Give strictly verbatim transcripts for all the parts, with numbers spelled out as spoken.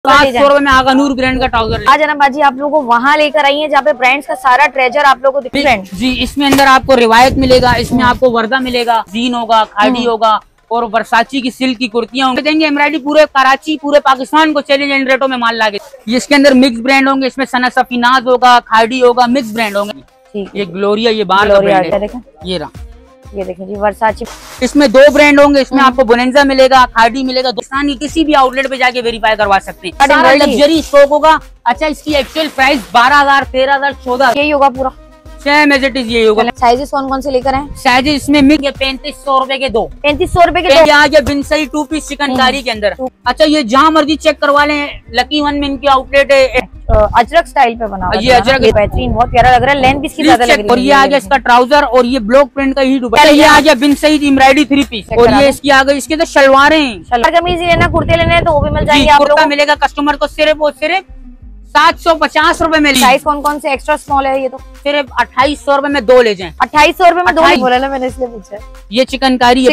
सात सौ रुपए में आगा नूर ब्रांड का ट्राउजर। आज ना बाजी आप लोगों को वहाँ लेकर आई है जहाँ पे ब्रांड्स का सारा ट्रेजर आप लोगों को डिफरेंट। जी, इसमें अंदर आपको रिवायत मिलेगा, इसमें आपको वर्दा मिलेगा, जीन होगा, खादी होगा और वर्साची की सिल्क की कुर्तियां होंगी देंगे। एम्ब्रॉयडरी पूरे कराची पूरे पाकिस्तान को चैलेंज रेटों में माल लागे। इसके अंदर मिक्स ब्रांड होंगे, इसमें सना सफीनाज होगा, खादी होगा, मिक्स ब्रांड होंगे। ये ग्लोरिया, ये बाहर का ब्रांड है, ये रहा, ये देखें जी वर्साची। इसमें दो ब्रांड होंगे, इसमें आपको बोनेंजा मिलेगा, खादी मिलेगा। दोस्तान की किसी भी आउटलेट पे जाके वेरीफाई करवा सकते हैं। सारा लग्जरी स्टॉक होगा। अच्छा, इसकी एक्चुअल प्राइस बारह हजार तेरह हजार चौदह यही होगा पूरा, सेम एज इट इज यही होगा। साइजेस कौन कौन से लेकर आए? साइजेस इसमें मिल गए पैंतीस सौ रुपए के दो, पैंतीस सौ रुपए के दो। आ गया बिनसई टू पीस चिकनकारी के अंदर। अच्छा, ये जहाँ मर्जी चेक करवा लें, लकी वन में इनकी आउटलेट है, अजरक स्टाइल पे बना हुआ है। ये अजरक बेहतरीन, बहुत प्यारा लग रहा है, लेंथ इसकी ज्यादा लग रही है। और ये आ गया इसका ट्राउजर और ये ब्लॉक प्रिंट का ही दुपट्टा। ये आ गया बिनसई एम्ब्रॉयडरी थ्री पीस और ये इसकी आ गई, इसके तो शलवारें, शलवार कमीज लेना, कुर्ते लेने हैं तो वो भी मिल जाएंगे आप लोगों को। मिलेगा कस्टमर को सिर्फ और सिर्फ सात सौ पचास रूपए में। साइज कौन कौन से एक्स्ट्रा स्मॉल है? ये तो सिर्फ अट्ठाईस सौ रूपए में दो ले जाएं। अट्ठाईस सौ रूपए में दो बोला ना मैंने, इसलिए पूछा। ये चिकनकारी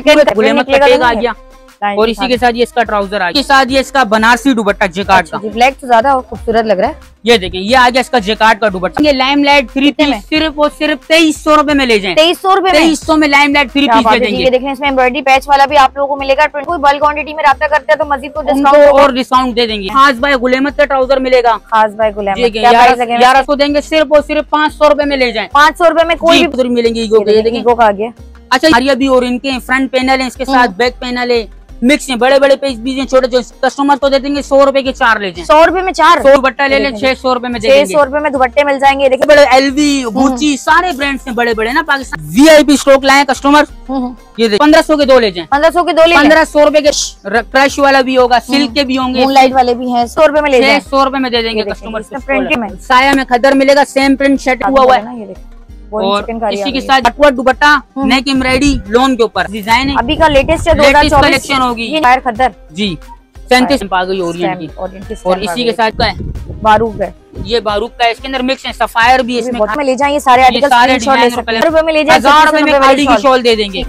आ गया और इसी के साथ ये इसका ट्राउजर आ गया, साथ ये इसका बनारसी दुपट्टा जेकार्ड का। ब्लैक तो ज्यादा खूबसूरत लग रहा है। ये देखिए, ये आ गया इसका जेकार्ड का दुपट्टा। ये लाइमलाइट थ्री पीस सिर्फ और सिर्फ तेईस सौ रूपए में ले जाएं। तेईस सौ रूपए तेईस सौ में लाइमलाइट थ्री पीस दे देंगे। ये देखें, इसमें एम्ब्रॉयडरी पैच वाला भी आप लोगों को मिलेगा। कोई बल्क क्वांटिटी में रब्ता करते हैं तो मजीद को डिस्काउंट और डिस्काउंट दे देंगे। खास भाई गुलेमत का ट्राउजर मिलेगा, खास भाई गुलेमत यार को देंगे सिर्फ और सिर्फ पाँच सौ रूपए में ले जाए। पाँच सौ रूपए में कोई भी मिलेंगे। ईगो का आ गया। अच्छा, हरिया भी और इनके फ्रंट पैनल है, इसके साथ बैक पैनल है, मिक्स है, बड़े बड़े पेज भी हैं, छोटे छोटे। कस्टमर को दे देंगे सौ रुपए के चार ले जाएं। सौ रुपए में चार, सौ दुपट्टा ले लें, छह सौ रुपए में छह सौ रुपए में दुपट्टे मिल जाएंगे। देखिए बड़े एलवी, गुची, सारे ब्रांड्स हैं बड़े बड़े ना पाकिस्तान। वीआईपी स्टॉक लाए कस्टमर। ये पंद्रह सौ के दो ले जाएं। पंद्रह सौ के दो ले, पंद्रह सौ रुपए के क्रश वाला भी होगा, सिल्क के भी होंगे, मूनलाइट वाले भी हैं। सौ रुपए में ले जाएं, सौ रुपए में दे देंगे कस्टमर। साया में खदर मिलेगा, सेम प्रिंट शर्ट हुआ हुआ है और इसी के साथ अटवा दुपट्टा, नेक एम्ब्रॉयडरी, लोन के ऊपर डिजाइन है। अभी का लेटेस्ट है, दो हज़ार चौबीस कलेक्शन होगी। खद्दर जी, सैंतीस आ गई ओरिएंट की। और इसी के साथ का है बारूक है, ये बारूक का है, इसके अंदर मिक्स है, सफायर भी इसमें। में ले जाएंगे सारे आर्टिकल, स्क्रीनशॉट ले सकते हैं। रुपए में ले जाएंगे, हजार रुपए में खादी की शॉल दे देंगे।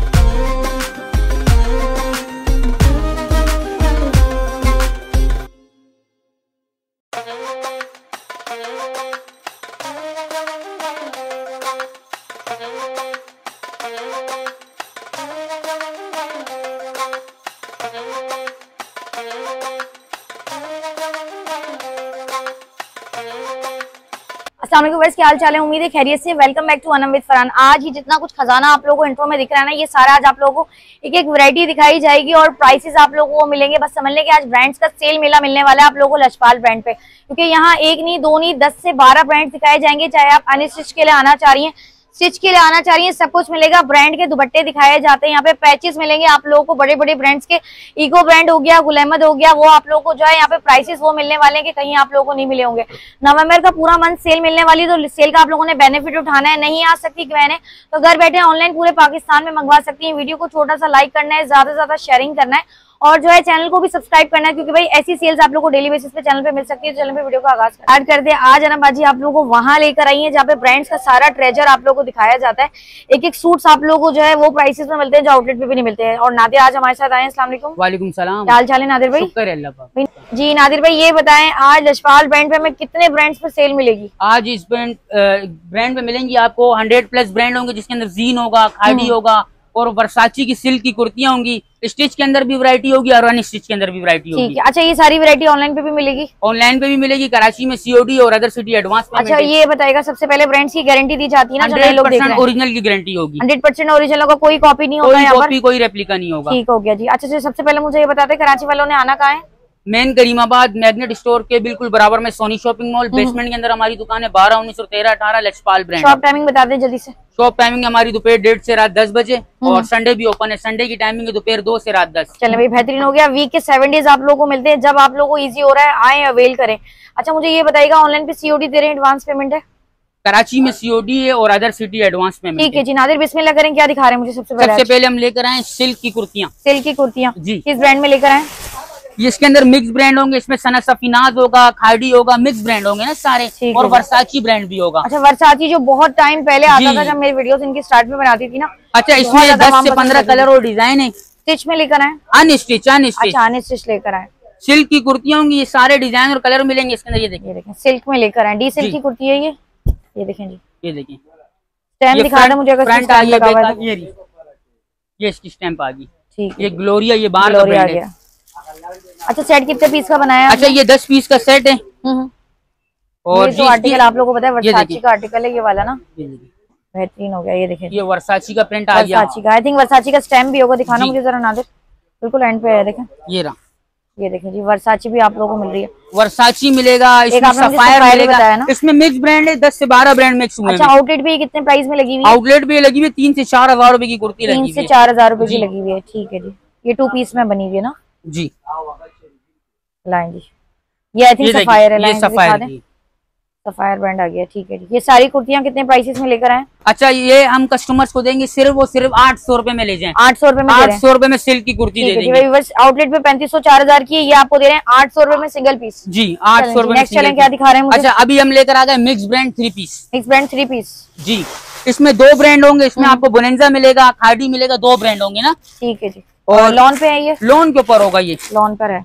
अस्सलाम वालेकुम गाइस, क्या हाल चाल है? उम्मीद है खैरियत से। Welcome back to Anam with Farhan. आज ही जितना कुछ खजाना आप लोगों को इंट्रो में दिख रहा है ना, ये सारा आज आप लोगों को एक एक वैरायटी दिखाई जाएगी और प्राइसेस आप लोगों को मिलेंगे। बस समझ लें कि आज ब्रांड्स का सेल मेला मिलने वाला है आप लोगों को लजपाल ब्रांड पे, क्योंकि यहाँ एक नहीं दो नहीं दस से बारह ब्रांड दिखाए जाएंगे। चाहे आप अनस्टिच के लिए आना चाह रही हैं, स्टिच के लिए आना चाह रही है, सब कुछ मिलेगा। ब्रांड के दुपट्टे दिखाए जाते हैं, यहाँ पे पैचेस मिलेंगे आप लोगों को, बड़े बड़े ब्रांड्स के। ईगो ब्रांड हो गया, गुल अहमद हो गया, वो आप लोगों को जो है यहाँ पे प्राइसेस वो मिलने वाले हैं कि कहीं आप लोगों को नहीं मिले होंगे। नवंबर का पूरा मंथ सेल मिलने वाली, तो सेल का आप लोगों ने बेनिफिट उठाना है। नहीं आ सकती बहनें तो घर बैठे ऑनलाइन पूरे पाकिस्तान में मंगवा सकती है। वीडियो को छोटा सा लाइक करना है, ज्यादा से ज्यादा शेयरिंग करना है और जो है चैनल को भी सब्सक्राइब करना है, क्योंकि भाई ऐसी सेल्स आप लोगों को डेली बेसिस पे चैनल पे मिल सकती है। चैनल पे वीडियो का आगाज स्टार्ट करते हैं। आज अनम बाजी आप लोगों को वहां लेकर आई है जहाँ पे ब्रांड्स का सारा ट्रेजर आप लोगों को दिखाया जाता है। एक एक सूट्स आप लोगों को जो है वो प्राइसेस में मिलते हैं जो आउटलेट पे भी नहीं मिलते हैं। और नादिर आज हमारे साथ आए हैं। अस्सलाम वालेकुम। वालेकुम सलाम। क्या हाल चाल है नादिर भाई? जी नादिर भाई, ये बताएं आज लजपाल ब्रांड पे हमें कितने ब्रांड्स पे सेल मिलेगी? आज इस ब्रांड ब्रांड पे मिलेंगी आपको हंड्रेड प्लस ब्रांड होंगे, जिसके अंदर जीन होगा, खादी होगा और वर्साची की सिल्क की कुर्तियां होंगी। स्टिच के अंदर भी वैरायटी होगी और अन स्टिच के अंदर भी वैरायटी होगी। ठीक है। अच्छा, ये सारी वैरायटी ऑनलाइन पे भी मिलेगी? ऑनलाइन पे भी मिलेगी, कराची में सीओडी और अदर सिटी एडवांस। अच्छा, ये बताएगा सबसे पहले ब्रांड्स की गारंटी दी जाती है ना, जो नए लोग देख रहे हैं? ओरिजिनल की गारंटी होगी, हंड्रेड परसेंट ओरिजिनल होगा, कोई कॉपी नहीं होगा, यहाँ पर कोई रेप्लिका नहीं होगा। ठीक हो गया जी। अच्छा, सबसे पहले मुझे ये बताते कराची वालों ने आना कहाँ है? मेन करीमाबाद मैग्नेट स्टोर के बिल्कुल बराबर में सोनी शॉपिंग मॉल, बेसमेंट के अंदर हमारी दुकान है। बारह उन्नीस और तेरह अठारह लजपाल ब्रांड। शॉप टाइमिंग बता दें जल्दी से। शॉप टाइमिंग हमारी दोपहर डेढ़ से रात दस बजे और संडे भी ओपन है। संडे की टाइमिंग है दोपहर दो से रात दस। चले भाई, बेहतरीन हो गया। वीक के सेवन डेज आप लोगों को मिलते हैं, जब आप लोगों को इजी हो रहा है आए अवेल करें। अच्छा, मुझे ये बताइएगा ऑनलाइन पे सीओडी दे रहे हैं, एडवांस पेमेंट है? कराची में सीओडी है और अदर सिटी एडवांस पेमेंट। ठीक है जी। नादिर बिस्मिल्लाह करें, क्या दिखा रहे हैं मुझे सबसे पहले? सबसे पहले हम लेकर आए सिल्क की कुर्तियाँ। सिल्क की कुर्तियाँ जी, किस ब्रांड में लेकर आए? ये इसके अंदर मिक्स ब्रांड होंगे, इसमें सना सफीनाज होगा, खादी होगा, मिक्स ब्रांड होंगे ना सारे, और वर्साची ब्रांड भी होगा। अच्छा, वर्साची जो बहुत टाइम पहले आता था जब मेरी वीडियोस इनकी स्टार्ट में बनाती थी ना। अच्छा, इसमें दस से पंद्रह कलर और डिजाइन है। स्टिच में लेकर आए? अनस्टिच अनस्टिच अच्छा, अनस्टिच लेकर आए। सिल्क की कुर्तियां होंगी, ये सारे डिजाइन और कलर मिलेंगे इसके अंदर। ये देखिए, ये देखें सिल्क में लेकर आए, डी सिल्क की कुर्ती है ये। ये देखें जी, ये देखिए स्टैम्प दिखा दो मुझे अगर फ्रंट आ गया, ये ये इसकी स्टैम्प आ गई। ठीक, ये ग्लोरिया, ये बाहर का ग्लोरिया आ ब्रांड है। गया। अच्छा सेट कितने पीस का बनाया? अच्छा ये दस पीस का सेट है। हम्म, और ये जो आर्टिकल आप लोगों को पता है वर्साची का आर्टिकल है ये वाला ना, ये देखिए बेहतरीन हो गया। ये देखें ये वर्साची का प्रिंट आ गया। वर्साची का, आई थिंक वर्साची का स्टैम्प भी होगा, दिखाना मुझे जरा नादिर। बिल्कुल एंड पे है, देखें ये रहा। ये देखें जी, वर्साची भी आप लोगों को मिल रही है। वर्साची मिलेगा, इसमें सफायर मिलेगा ना, इसमें मिक्स ब्रांड है, दस से बारह ब्रांड मिक्स हुए हैं। अच्छा आउटलेट भी कितने प्राइस में लगी हुई है? आउटलेट भी लगी हुई है तीन से चार हजार रुपए की कुर्ती लगी हुई है। तीन से चार हजार रुपए की लगी हुई है। ठीक है जी, ये टू पीस में बनी हुई है ना जी। लाइन जी, ये आई थिंक सफायर है, ये सफायर की सफायर ब्रांड आ गया। ठीक है जी, ये सारी कुर्तियां कितने प्राइसेस में लेकर आए? अच्छा ये हम कस्टमर्स को देंगे सिर्फ और सिर्फ आठ सौ रुपए में ले जाएं। आठ सौ रुपए में आठ सौ रुपए में सिल्क की कुर्ती दे देंगे। आउटलेट पे पैंतीस सौ चार हजार की है, ये आपको दे रहे हैं आठ सौ रुपए में सिंगल पीस। जी आठ सौ रुपए। नेक्स्ट चलें, क्या दिखा रहे हैं मुझे? अच्छा अभी हम लेकर आ गए mix brand three piece. Mix brand three piece जी, इसमें दो ब्रांड होंगे, इसमें आपको बोनेंजा मिलेगा, खादी मिलेगा, दो ब्रांड होंगे ना। ठीक है जी, और लॉन पे है ये? लोन के ऊपर होगा ये, लॉन पर है।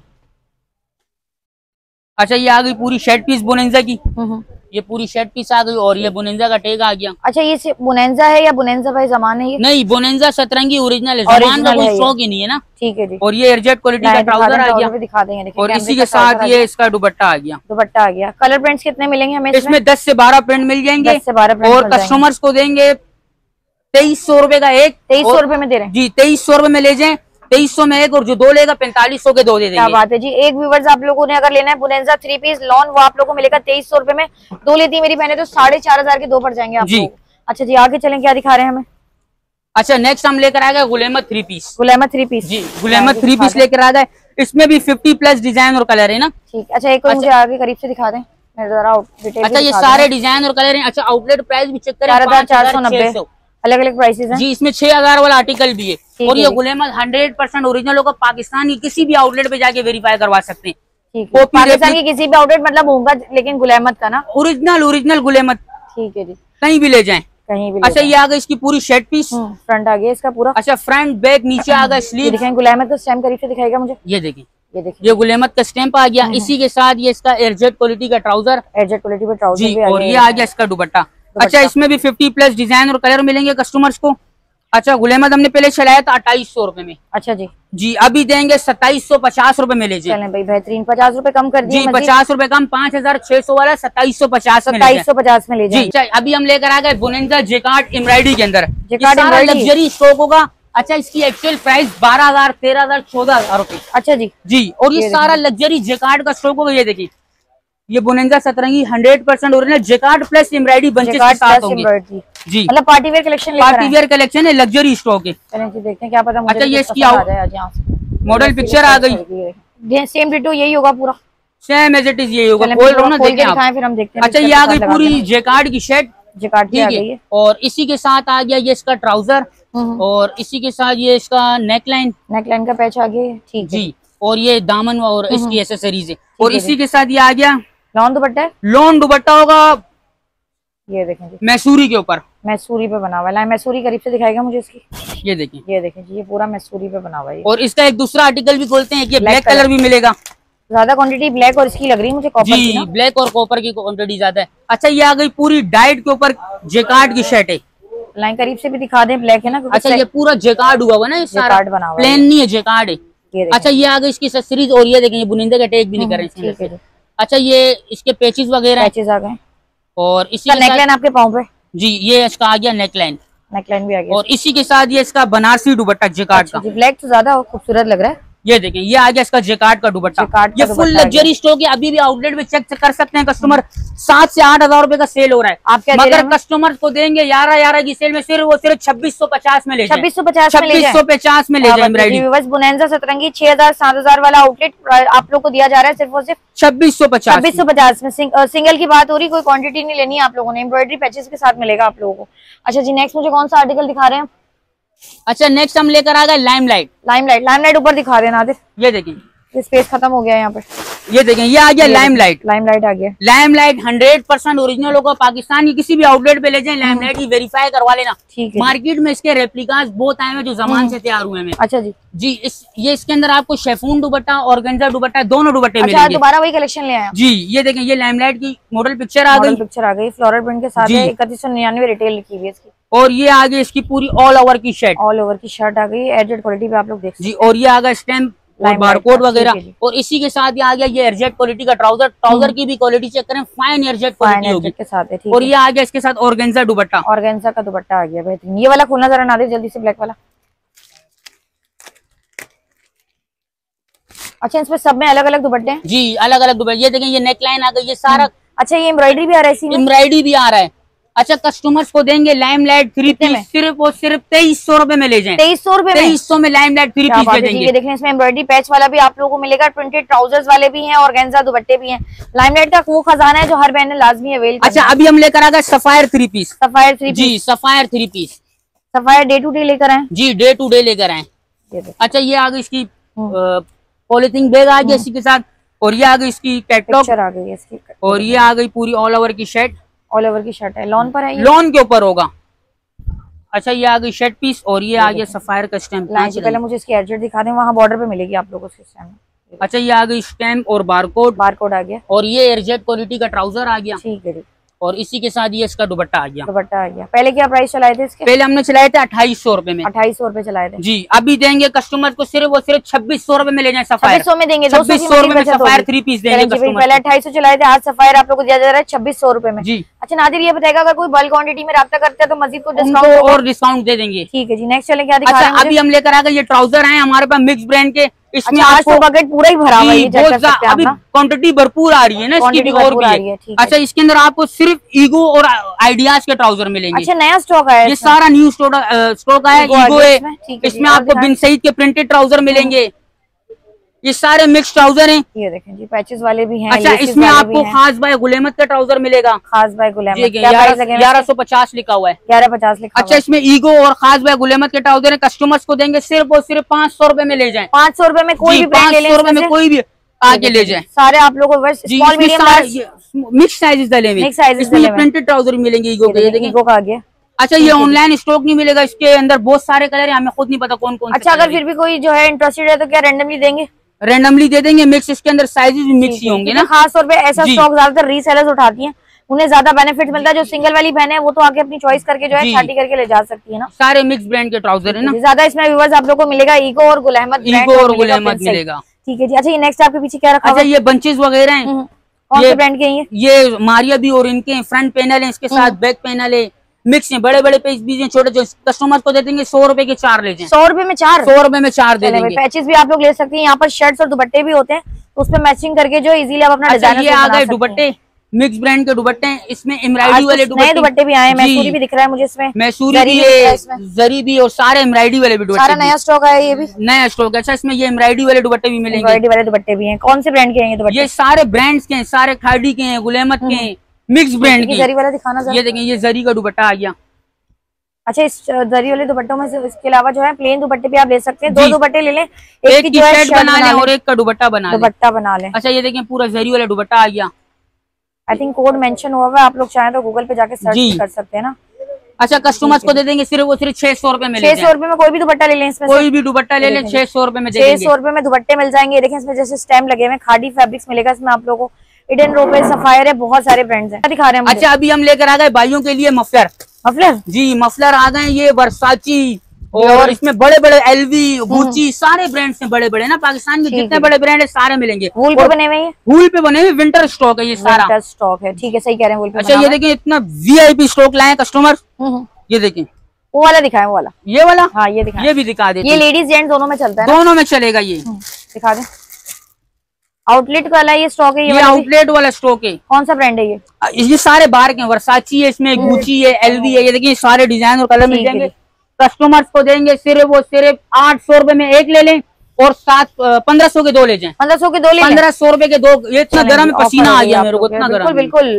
अच्छा ये आ गई पूरी शर्ट पीस बोनेंजा की, ये पूरी शर्ट पीस आ गई और ये बोनेंजा का टैग आ गया। अच्छा ये बोनेंजा है या बोनेंजा भाई जमान है ये? नहीं बोनेंजा सतरंगी ओरिजिनल है, जमान का कोई शौक ही नहीं है ना। ठीक है जी, और ये एयरजेट क्वालिटी का ट्राउजर आ गया, दिखा देंगे। और इसी के साथ ये इसका दुपट्टा आ गया। दुपट्टा आ गया। कलर प्रिंट्स कितने मिलेंगे हमें? इसमें दस से बारह प्रिंट मिल जाएंगे और कस्टमर्स को देंगे तेईस सौ रुपए का एक। तेईस सौ रुपए में दे रहे हैं जी, तेईस सौ रुपए में ले जाए, तेईस सौ में एक, और जो दो लेगा पैंतालीस सौ के दो दे देंगे। क्या बात है जी। एक व्यूवर्स आप लोगों ने अगर लेना है बोनेंजा थ्री पीस लॉन, वो आप लोगों को मिलेगा तेईस सौ रुपए में। दो लेती है मेरी बहने तो साढ़े चार हजार के दो पड़ जाएंगे आप लोगों को। अच्छा जी आगे चलें, क्या दिखा रहे हैं हमें? अच्छा नेक्स्ट हम लेकर आ गए गुलेमत थ्री पीस। गुलेमत थ्री पीस जी, गुलेमत थ्री पीस लेकर आ गए, इसमें भी फिफ्टी प्लस डिजाइन और कलर है ना। ठीक, अच्छा एक मुझे आगे करीब से दिखा दें जरा। अच्छा ये सारे डिजाइन और कलर है। अच्छा आउटलेट प्राइस भी चेक करें, चार हजार चार सौ नब्बे अलग अलग प्राइसेस हैं जी। इसमें छह हजार वाला आर्टिकल भी है और ये गुलेमत हंड्रेड परसेंट ओरिजिनल होगा। पाकिस्तान की किसी भी आउटलेट पे जाके वेरीफाई करवा सकते हैं। ठीक है, पाकिस्तान की किसी भी आउटलेट मतलब होगा, लेकिन गुलेमत का ना ओरिजिनल ओरिजिनल गुलेमत। ठीक है जी, कहीं भी ले जाएं, कहीं भी। अच्छा ये आ गया इसकी पूरी शर्ट पीस, फ्रंट आ गया इसका पूरा। अच्छा फ्रंट बैक नीचे आ गया स्लीव। दिखाएं गुलेमत का स्टैम्प करीब से दिखाएगा मुझे। ये देखिए, ये देखिए ये गुलेमत का स्टैम्प आ गया। इसी के साथ ये इसका एयरजेट क्वालिटी का ट्राउजर, एयरजेट क्वालिटी का ट्राउजर जी, और ये आ गया इसका दुपट्टा। अच्छा इसमें भी फिफ्टी प्लस डिजाइन और कलर मिलेंगे कस्टमर्स को। अच्छा गुलेमत हमने पहले चलाया था अट्ठाईस सौ रुपए में। अच्छा जी जी, अभी देंगे सत्ताईस सौ पचास रुपए में ले जाए। चलें भाई बेहतरीन, पचास रुपए कम कर दिए जी, पचास रुपए कम, पाँच हजार छह सौ वाला सत्ताईस सौ पचास सत्ताईस सौ पचास में ले जाए। जी, अभी हम लेकर आ गए बोनेंजा जेकार्ड एम्ब्रॉयडरी के अंदर, जेकार्ड लग्जरी स्टॉक होगा। अच्छा इसकी एक्चुअल प्राइस बारह हजार तेरह हजार चौदह हजार रुपए। अच्छा जी जी, और ये सारा लग्जरी जेकार्ड का स्टॉक होगा। ये देखिए ये Bonanza Satrangi hundred percent original jacquard plus embroidery bunches के साथ होंगे जी। मतलब party wear collection, party wear collection है, लग्जरी स्टॉक है। चलें जी देखते हैं क्या पता मुझे। अच्छा ये इसकी मॉडल पिक्चर आ गई, सेम डिटो यही होगा पूरा, सेम एज इट इज यही होगा। खोल रहा हूं ना, देखें आप। फिर हम देखते हैं। अच्छा ये आ गई पूरी जेकार्ड की शर्ट, जेकार्ड की आ गई है, और इसी के साथ आ गया ये इसका ट्राउजर, और इसी के साथ ये इसका नेकलाइन, नेकलाइन का पैच आ गया। ठीक जी, और ये दामन और इसकी एसेसरीज है, और इसी के साथ ये आ गया लॉन दुपट्टा। लॉन दुपट्टा होगा, ये देखें जी मैसूरी के ऊपर, मैसूरी पे बना हुआ है। मैसूरी करीब से दिखाएगा मुझे इसकी। ये देखें, ये देखें जी, ये पूरा मैसूरी पे बना हुआ है। और इसका एक दूसरा आर्टिकल भी खोलते हैं कि ब्लैक कलर भी मिलेगा। ज्यादा क्वांटिटी ब्लैक और इसकी लग रही है मुझे, कॉपर जी, की ब्लैक और कॉपर की क्वांटिटी ज्यादा है। अच्छा ये आ गई पूरी डाइट के ऊपर जेकार्ड की शर्ट है, लाइन करीब से भी दिखा दें, ब्लैक है ना। अच्छा ये पूरा जेकार्ड हुआ हुआ ना, ये सारा बना हुआ, प्लेन नहीं है, जेकार्ड है। अच्छा ये आ गई इसकी एक्सेसरीज, और ये देखें ये बुनिंदे का टैग भी नहीं कर रहे हैं। अच्छा ये इसके पैचेस वगैरह पैचेस आ गए, और इसी नेकलाइन आपके पाँव पे। जी, ये इसका आ गया नेकलाइन, नेकलाइन भी आ गया, और इसी के साथ ये इसका बनारसी दुपट्टा जेकार्ड का। ब्लैक तो ज्यादा खूबसूरत लग रहा है। ये देखें ये आ गया इसका जेकार्ड का दुपट्टा, ये फुल लग्जरी स्टॉक है। अभी भी आउटलेट में चेक कर सकते हैं कस्टमर, सात से आठ हजार रुपए का सेल हो रहा है। आप क्या मगर कस्टमर को देंगे ग्यारह ग्यारह की सेल में सिर्फ वो सिर्फ छब्बीस सौ पचास में ले छब्बीस सौ पचास छब्बीस सौ पचास में ले जाए। बोनेंजा सतरंगी छह हजार सात हजार वाला आउटलेट आप लोग को दिया जा रहा है सिर्फ और सिर्फ छब्बीस सौ पचास छब्बीस सौ पचास में। सिंगल की बात हो रही, कोई क्वांटिटी नहीं लेनी है आप लोगों ने। एम्ब्रॉयडरी पैचेस के साथ मिलेगा आप लोगों को। अच्छा जी नेक्स्ट मुझे कौन सा आर्टिकल दिखा रहे हैं? अच्छा नेक्स्ट हम लेकर आ गए लाइमलाइट। लाइमलाइट लाइमलाइट ऊपर दिखा रहे हैं नादिर। ये देखिए स्पेस खत्म हो गया यहाँ पे। ये देखें, ये आ गया लाइमलाइट। लाइमलाइट आ गया। लाइमलाइट हंड्रेड परसेंट ओरिजिनल होगा, पाकिस्तान की किसी भी आउटलेट पे ले जाएं, लाइमलाइट की वेरीफाई करवा लेना। ठीक है। मार्केट में इसके रेप्लिकास बहुत आए हैं जो जमान से तैयार हुए हैं। अच्छा जी जी, इस ये इसके अंदर आपको शेफून दुपट्टा और ऑर्गेन्जा दुपट्टा दोनों दुपट्टे अच्छा, मिलेंगे। दोबारा वही कलेक्शन ले आया। जी, ये देखें, ये लाइमलाइट की मॉडल पिक्चर आ गई। पिक्चर आ गई फ्लोरल प्रिंट के साथ, इकतीस सौ निन्यानवे रिटेल लिखी हुई है इसकी। और ये आ गई इसकी पूरी ऑल ओवर की शर्ट, ऑल ओवर की शर्ट आ गई एजेड क्वालिटी पे आप लोग देख जी। और ये आ गया स्टैम्प और बारकोड वगैरह, और इसी के साथ ये आ गया ये एयरजेट क्वालिटी का ट्राउजर। ट्राउजर की भी क्वालिटी चेक करें, फाइन एयरजेट क्वालिटी होगी के साथ है। और ये आ गया इसके साथ ऑर्गेन्जा दुपट्टा। ऑर्गेन्जा का दुपट्टा आ गया बेहतरीन। ये वाला खोलना जरा ना दे जल्दी से, ब्लैक वाला। अच्छा, इसमें सब में अलग अलग दुपट्टे हैं जी, अलग अलग दुपट्टे। ये देखें, ये नेकलाइन आ गई, ये सारा। अच्छा, ये एम्ब्रॉयडरी भी आ रहा है इसमें? एम्ब्रॉयडरी भी आ रहा है। अच्छा, कस्टमर्स को देंगे लाइमलाइट थ्री पीस सिर्फ और सिर्फ तेईस सौ रुपए में ले जाएं। तेईस सौ रुपए तेईस सौ में लाइमलाइट थ्री पीस दे देंगे। ये देख लें, इसमें एम्ब्रॉयडरी पैच वाला भी आप लोगों को मिलेगा, प्रिंटेड ट्राउजर्स वाले भी हैं, ऑर्गेन्जा दुपट्टे भी हैं। लाइमलाइट का वो खजाना है जो हर बहन ने लाजमी अवेल। अच्छा, अभी हम लेकर आ गए Sapphire three piece. Sapphire three जी, Sapphire three piece. Sapphire day to day लेकर आए जी, डे टू डे लेकर आए। अच्छा, ये आ गई इसकी पॉलिथीन बैग आ गई इसी के साथ, और ये आ गई इसकी कैटलॉग आ गई इसकी, और ये आ गई पूरी ऑल ओवर की शर्ट। ऑल ओवर की शर्ट है, लॉन पर है ये? लॉन के ऊपर होगा। अच्छा, ये आ गई शर्ट पीस और ये आ गया सफायर का स्टैम्प। पहले मुझे इसकी एडजेट दिखा दें, वहाँ बॉर्डर पे मिलेगी आप लोगों को स्टैम्प। अच्छा, ये आ गई स्टैम्प और बारकोड। बारकोड आ गया, और ये एयरजेट क्वालिटी का ट्राउजर आ गया। ठीक है, और इसी के साथ ये इसका दुपट्टा आ गया। दुपट्टा आ गया। पहले क्या प्राइस चलाए थे इसके? पहले हमने चलाए थे अट्ठाईस सौ रुपए में। अट्ठाईस सौ रुपए चलाए थे जी। अभी देंगे कस्टमर को सिर्फ और सिर्फ छब्बीस सौ रुपए में ले जाए। सफायर सौ में देंगे, छब्बीस सौ रुपए में सफायर थ्री पीस देंगे। पहले अट्ठाईस सौ चलाए थे, आज सफायर आप लोग को दिया जा रहा है छब्बीस सौ रुपए में। जी। अच्छा नादिर, ये बताएगा अगर कोई बल्क क्वांटिटी में रब्ता करता है तो मजीद को डिस्काउंट और डिस्काउंट दे देंगे। ठीक है जी, नेक्स्ट चले क्या दिखा रहे हैं? अभी हम लेकर आ गए ये ट्राउजर है हमारे पास मिक्स ब्रांड के। इसमें आज तो बकेट पूरा ही भरा हुआ है, अभी क्वांटिटी भरपूर आ रही है ना इसकी भी और भी। अच्छा, इसके अंदर आपको सिर्फ ईगो और आइडियाज के ट्राउजर मिलेंगे। अच्छा, नया स्टॉक आया है, ये सारा न्यू स्टॉक आया है। ईगो है, इसमें आपको बिन सईद के प्रिंटेड ट्राउजर मिलेंगे। ये सारे मिक्स ट्राउजर हैं। ये देखें जी, पैचेस वाले भी हैं। अच्छा, इसमें आपको खास बाय गुलेमत का ट्राउजर मिलेगा। खास बाय गुलेमत ग्यारह सौ पचास लिखा हुआ है। ग्यारह पचास लिखा। अच्छा, इसमें ईगो और खास बाय गुलेमत के ट्राउजर है, कस्टमर्स को देंगे सिर्फ और सिर्फ पाँच सौ रुपए में ले जाए। पाँच सौ रुपए में कोई भी पाँच सौ रुपए में कोई भी आगे ले जाए। सारे आप लोगों को मिक्स साइजेस डले हुए, इसमें प्रिंटेड ट्राउजर मिलेंगे ईगो के। ईगो का आ गया। अच्छा, ये ऑनलाइन स्टॉक नहीं मिलेगा, इसके अंदर बहुत सारे कलर है, हमें खुद नहीं पता कौन कौन। अच्छा, अगर फिर भी कोई जो है इंटरेस्टेड है तो क्या रेंडमली देंगे? रेंडमली दे देंगे, मिक्स। इसके अंदर साइजेस भी मिक्स ही होंगे ना। खास तौर पे ऐसा स्टॉक ज्यादातर रीसेलर्स उठाती हैं, उन्हें ज्यादा बेनिफिट मिलता है। जो सिंगल वाली बहन है वो तो आके अपनी चॉइस करके जो है छाटी करके ले जा सकती है ना। सारे मिक्स ब्रांड के ट्राउजर है ना। ज्यादा इसमें व्यूअर्स आप लोग को मिलेगा ईगो और गुल अहमद। ईगो और गुल अहमद मिलेगा। ठीक है जी। अच्छा, ये नेक्स्ट आपके पीछे क्या रखा? अच्छा, ये बंचेस वगैरह हैं। कौन से ब्रांड के हैं ये? ये मारिया भी और इनके फ्रंट पैनल है, इसके साथ बैक पैनल है, मिक्स है। बड़े बड़े पेज भी हैं, छोटे जो कस्टमर्स को दे देंगे सौ रुपए के चार ले जाएं। सौ रुपए में चार? सौ रुपए में चार दे देंगे। पैचेस भी आप लोग ले सकते हैं, यहाँ पर शर्ट्स और दुपट्टे भी होते हैं, तो उसमें मैचिंग करके जो इजीली आप अपना डिजाइन। ये आ गए दुपट्टे, मिक्स ब्रांड के दुपट्टे हैं। इसमें एम्ब्रॉयडरी वाले दुपट्टे दुपट्टे भी आए, मैसूरी भी दिख रहा है मुझे इसमें। मैसूरी भी है, जरी भी, और सारे एम्ब्रॉयडरी वाले भी दुपट्टे। सारा नया स्टॉक है, ये भी नया स्टॉक। अच्छा, इसमें ये एम्ब्रॉयडरी वाले दुपट्टे भी मिलेंगे। एम्ब्रॉयडरी वाले दुपट्टे भी हैं। कौन से ब्रांड के हैं ये दुपट्टे? ये सारे ब्रांड्स के हैं, सारे खाड़ी के हैं, गुल अहमद के हैं, मिक्स ब्रांड के। जरी वाला दिखाना। ये देखें, ये जरी का दुपट्टा आ गया। अच्छा, इस जरी वाले दुपट्टों में से इसके अलावा जो है प्लेन दुपट्टे भी आप ले सकते हैं। दो दुपट्टे ले लें, एक की शर्ट बना लें और एक का दुपट्टा बना दुपट्टा बना लें। अच्छा, ये देखें, पूरा जरी वाला दुपट्टा आ गया। आई थिंक कोड मेंशन हुआ है, आप लोग चाहें तो गूगल पे जाके सर्च कर सकते हैं ना। अच्छा, कस्टमर्स को दे देंगे सिर्फ वो सिर्फ छह सौ रुपए में। छह सौ रुपए में कोई भी दुपट्टा ले लें, इसमें कोई भी दुपट्टा ले लें, छह सौ रुपए में। छह सौ रुपए में दुपट्टे मिल जाएंगे। देखें, इसमें जैसे स्टैम्प लगे हुए, खादी फैब्रिक्स मिलेगा इसमें आप लोगों को। इडन रोपे, सफायर है, बहुत सारे ब्रांड्स हैं। दिखा रहे हैं। अच्छा, अभी हम लेकर आ गए भाइयों के लिए मफलर। मफलर जी, मफलर आ गए। ये वर्साची और इसमें बड़े बड़े एलवी, गुची, सारे ब्रांड्स हैं बड़े बड़े ना। पाकिस्तान के जितने बड़े ब्रांड है सारे मिलेंगे। वूल पे बने हुए हैं, वूल पे बने हुए विंटर स्टॉक है ये सारा। स्टॉक है, ठीक है, सही कह रहे हैं, वूल पे। अच्छा, ये देखिए, इतना वीआईपी स्टॉक लाए कस्टमर। ये देखिए, वो वाला दिखाएं, वो वाला, ये वाला। हाँ, ये दिखाएं। ये भी दिखा दे। ये लेडीज जेंट्स दोनों में चलता है, दोनों में चलेगा। ये दिखा दे। आउटलेट वाला ये स्टॉक है, ये, ये आउटलेट वाला स्टॉक है। कौन सा ब्रांड है ये? ये सारे बाहर के, वर्साची है, इसमें गुची है, एलवी है। ये देखिए, सारे डिजाइन और कलर मिल जाएंगे। कस्टमर्स को देंगे सिर्फ और सिर्फ आठ सौ रुपए में एक ले लें और सात पंद्रह सौ के दो ले जाएं। पंद्रह सौ के दो ले, पंद्रह सौ रुपए के दो। ये इतना गर्म पसीना आ गया मेरे को, इतना गर्म। बिल्कुल,